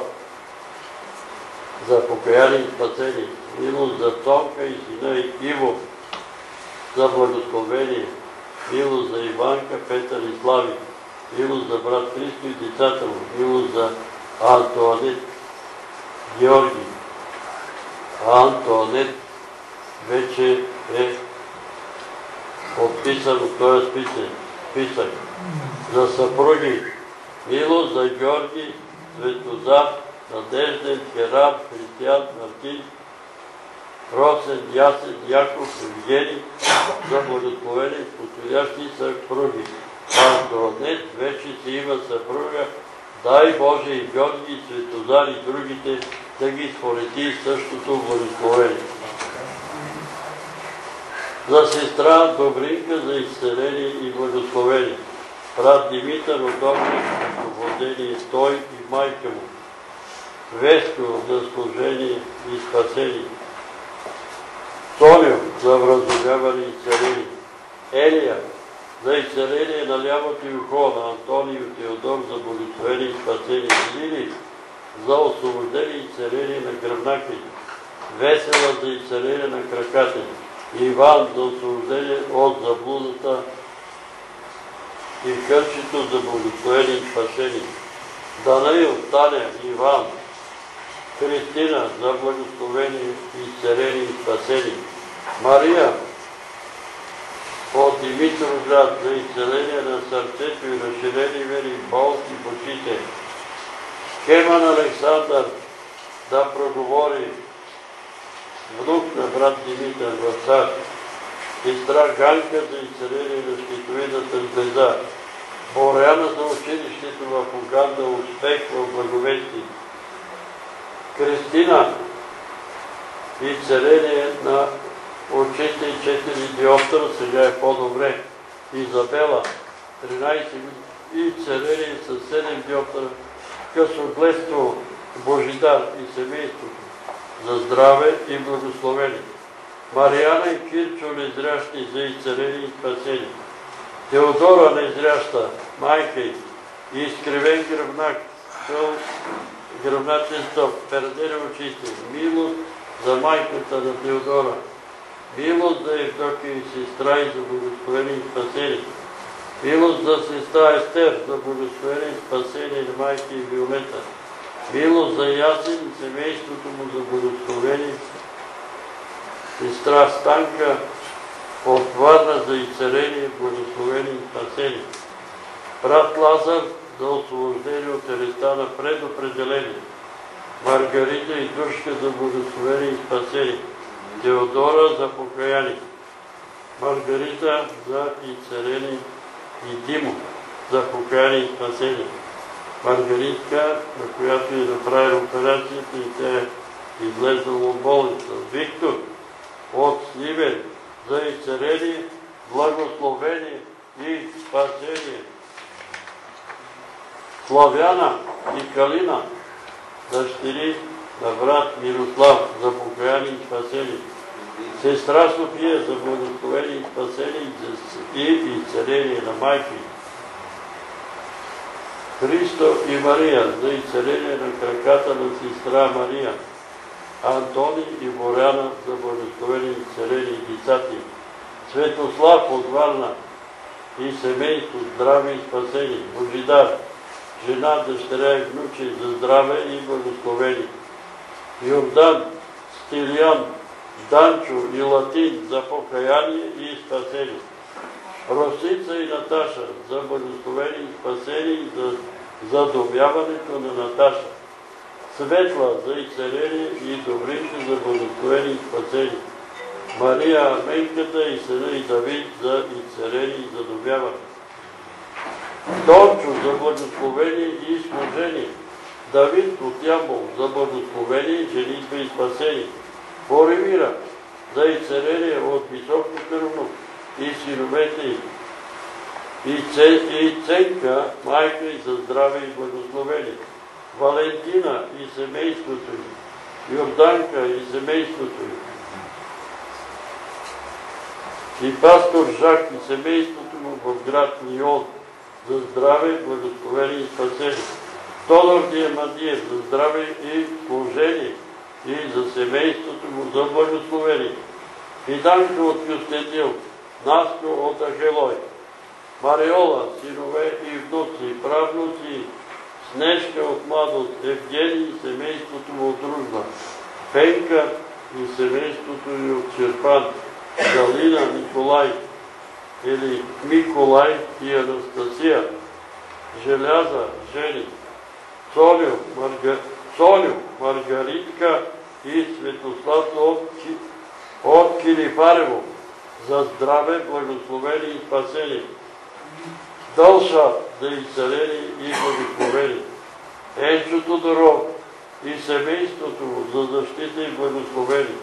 за покаяние и спасение. Милост за Тонка и сина и Иво, за благословение. Милост за Иванка, Петър и Слави. Милост за брат Христо и децата му. Милост за Антуанет, Георги. Антуанет вече е подписан от този списък. За съпруги. Милост за Георги, Светозар, Надежден, Херам, Християн, Мартин, Росен, Ясен, Яков, Евгений, за благословени подходящи съпруги. ако днес вече си има съпруга, дай Боже и Георги, Светозар и другите да ги спорети същото благословение. За сестра Добринка за изцеление и благословение. Брат Димитър от Огнев за освобождение, той и майка му. Веско за служение и спасение. Соня за вразумяване и изцеление. Елия за изцеление на лявото ухо, на Антонио Теодор за благословение и спасение. Лили за освобождение и изцеление на гръбнака й. Весела за изцеление на краката й. Иван за освобождение от заблудата и Кърчето за благословение и спасение. Данаил, Таня, Иван, Христина за благословение и изцеление и спасение. Мария от Димитровград за изцеление на сърцето и разширени вери, болки в очите. Хеман Александър да проговори, внук на брат Димитър в САЩ. Сестра Ганка за изцеление на щитовидната звезда. Боряна за училището в Уганда, успех в благовестие. Кристина изцеление на очите и четири диоптъра, сега е по-добре. Изабела, тринайсет години, изцеление с седем диоптъра. Късогледство, Божидар и семейството за здраве и благословение. Мариана и Кирчо незрящи за изцеление и спасение. Теодора незряща, майка й, изкривен гръбнак, гръбначен стоп, пердели очите. Милост за майката на Теодора. Милост за Евдокия и сестра и за благословение и спасение. Милост за сестра Естер за благословение и спасение на майка и Виолета. Милост за Ясен и семейството му за благословение. Сестра Станка от Варна за изцеление, благословение и спасение. Брат Лазар за освобождение от ареста на предопределение. Маргарита и Душка за благословение и спасение. Теодора за покаяние. Маргарита за изцеление и Димо за покаяние и спасение. Маргаритка, на която е направила операцията и тя е излезла от болница. Виктор от Сливен за изцеление, благословение и спасение. Славяна и Калина, дъщери на брат Мирослав за покаяние и спасение. Сестра София за благословение и спасение и изцеление на майка й. Христо и Мария за изцеление на краката на сестра Мария. Антони и Боряна за благословение и изцеление и децата й. Светослав от Варна и семейство здраве и спасение. Божидар, жена, дъщеря и внуче за здраве и благословение. Йордан, Стилиян, Данчо и Латин за покаяние и спасение. Росица и Наташа за благословение и спасение и за задобяването на Наташа. Светла за изцеление и Добринка за благословение и спасение. Мария Арменката и сина и Давид за изцеление и задобяване. Дончо за благословение и служение. Давид от Ямбол за благословение, женитба и спасение. Боремира за изцеление от високо кръвно и синовете й. И Ценка, майка и за здраве и благословение. Валентина и семейството й. Йорданка и семейството й. И пастор Жак и семейството му в град Лион за здраве, благословение и спасение. Тодор Диамандиев за здраве и служение и за семейството му за благословение. Фиданка от Кюстендил, Наско от Ахелой. Мариола, синове и внуци, правнуци, Снежка от младост, Евгений и семейството му от дружба. Пенка и семейството й от Черпан. Галина, Николай или Миколай и Анастасия. Желяза, Жени. Солю, Марга... Солю, Маргаритка и Светослав от, Ки... от Килифарево за здраве, благословение и спасение. Дължа да изцелени и благословени. Енчо Тодоров и семейството му за защита и благословени.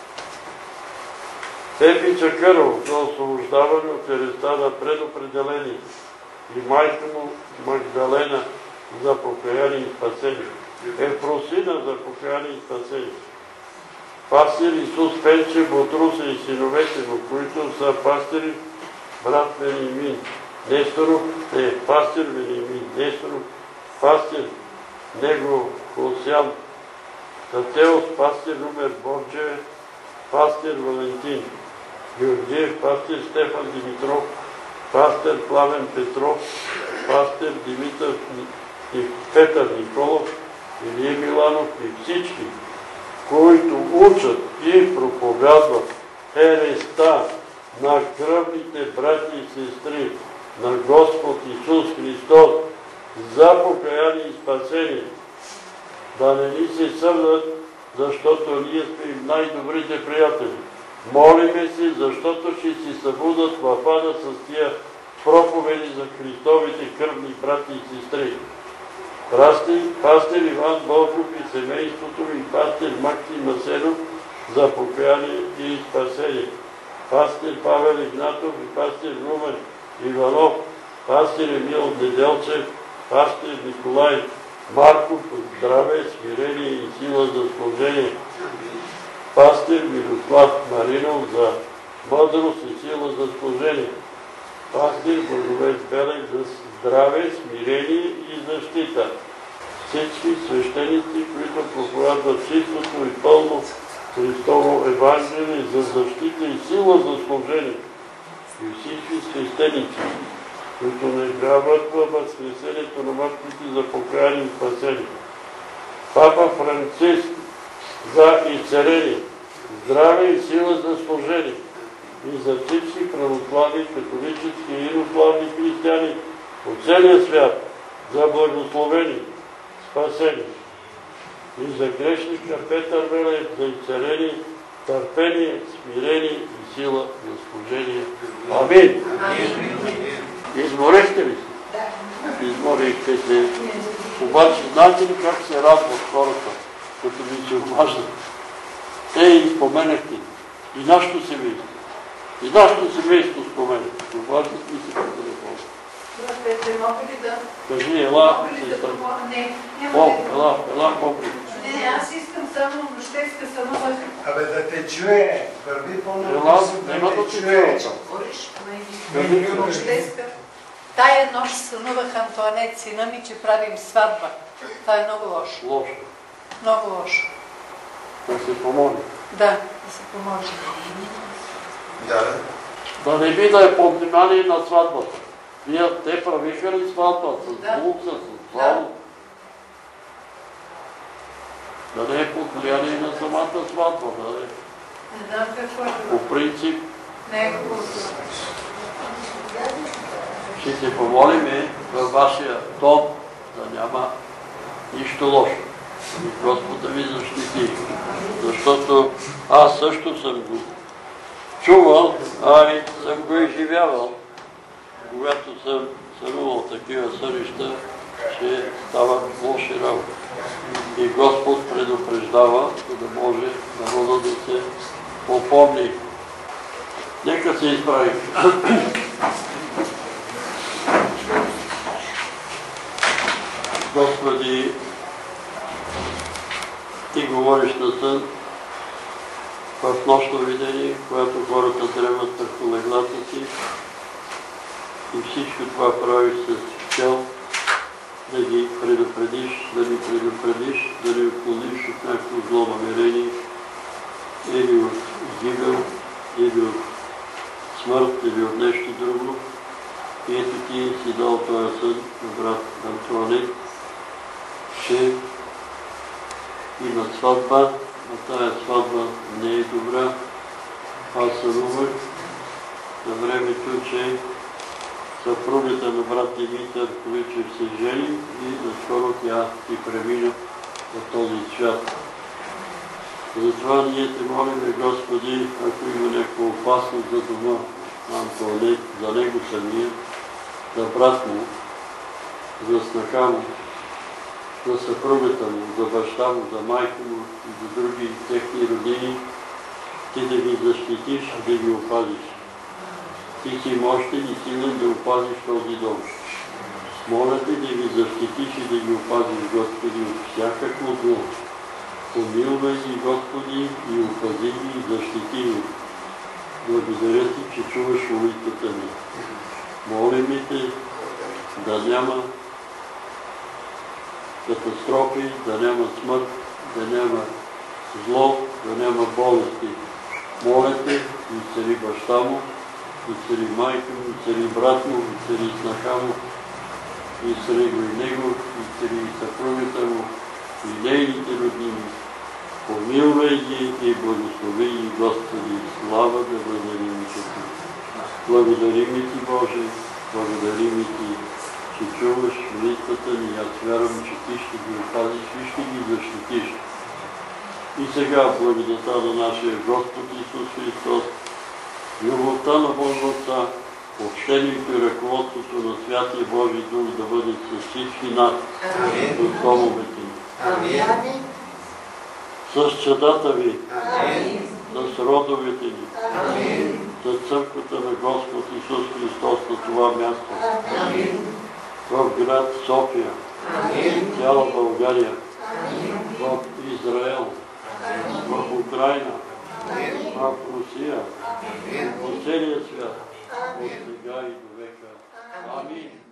Пепи Чакъров за освобождаване от ареста на предопределени и майка му Магдалена за покаяние и спасение. Ефросина за покаяние и спасение. Пастир Исус Пенче Ботруса и синовете му, които са пастири брат Венимин Несторов, не, пастир Венимин Несторов, пастир Него Хосян Татеос, пастир Румер Борджеве, пастир Валентин Георгиев, пастир Стефан Димитров, пастир Пламен Петров, пастир Димитър и Петър Николов, Илия Миланов и всички, които учат и проповядват ереста на кръвните брати и сестри на Господ Исус Христос за покаяние и спасение. Да не ни се съмнат, защото ние сме им най-добрите приятели. Молиме се, защото ще си събудат в ада с тия проповеди за Христовите кръвни брати и сестри. Пастир Иван Болков и семейството и пастир Максим Масенов за покаяние и спасение. Пастир Павел Игнатов и пастир Румен Иванов, пастир Емил Неделчев, пастир Николай Марков, здраве, смирение и сила за служение. Пастир Мирослав Маринов за мъдрост и сила за служение. Пастир Благовест Белев за здраве, смирение и защита. Всички свещеници, които проповядват чистото и пълно Христово Евангелие за защита и сила за служение. И всички свещеници, които не вярват във възкресението на мъртвите за покаяние и спасение. Папа Франциск за изцеление, здраве и сила за служение. И за всички православни, католически и инославни християни от целия свят за благословение, спасение. И за грешника Петър Велев за изцеление, търпение, смирение и сила за служение. Амин! Изморихте ли се? Изморихте се. Обаче, знаете ли как се радват хората, като ми се обаждат? Ей, споменахте и нашето семейство. И нашето семейство споменахте. Обаждат ми се по телефона. Кажи, ела, сестра. О, ела, ела, попри. Не, аз искам само Мощеска Санова. Абе да те чуе, върви по-много. Ела, нема да те чуе. Мощеска. Тая нощ сънувах Антуанет, сина ми, че правим сватба. Това е много лошо. Лошо. Много лошо. Да се помоли. Да, да се помоли. Да не би да е под внимание на сватбата. Вие, те правиха ли сватба с булка, с слава? Да не е под влияние на самата сватба, да не. Не знам какво е. По принцип. Не е хубаво. Ще се помолиме във вашия дом да няма нищо лошо. И Господ да ви защити. Защото аз също съм го чувал, а и съм го изживявал. Когато съм сънувал такива сънища, че стават лоши работи. И Господ предупреждава, за да може народа да се попомни. Нека се изправим. Господи, Ти говориш на сън в нощно видение, когато хората древат върху леглата си и всичко това правиш с цел да ги предупредиш, да ни предупредиш, да ни отклониш от някакво зло намерение или от гибел, или от смърт, или от нещо друго. И ето Ти си дал този сън на брат Антуанет, че има сватба, а тая сватба не е добра. Аз сънувах на времето, че съпругата на брат Димитър Ковичев се жени и наскоро тя и премина от този свят. Затова ние Те молиме, Господи, ако има някаква опасност за дома на Антуанет, за него самия, за брат му, за снаха му, за съпругата му, за баща му, за майка му и за други техни родини, ти да ги защитиш и да ги опазиш. Ти си мощен и силен да опазиш този дом. Моля те да ги защитиш и да ги опазиш, Господи, от всякакво зло. Помилвай ги, Господи, и опази ги и защити ги. Благодаря ти, че чуваш молитвата ми. Молим те да няма катастрофи, да няма смърт, да няма зло, да няма болести. Моля те, и цари баща му, и цари майка му, и цари брат му, и цари снаха му, и цари го и него, и цари съпругата му, и нейните роднини. Помилвай ги и благослови ги, Господи, слава да бъде името ти. Благодарим ти, Боже, благодарим ти, че чуваш молитвата ни. Аз вярвам, че ти ще ги опазиш и ще ги защитиш. И сега благодата на нашия Господ Исус Христос, любовта на Бога Отца, общението и ръководството на Святия Божий Дух да бъде с всички нас, от домовете ни. Амин. С чадата ви, Амин. с родовете ни, Амин. с църквата на Господ Исус Христос на това място, Амин. в град София, Амин. цяла България, Амин. в Израел, в Украйна, Амин. в Русия, Амин. по целия свят, от сега и до века. Амин.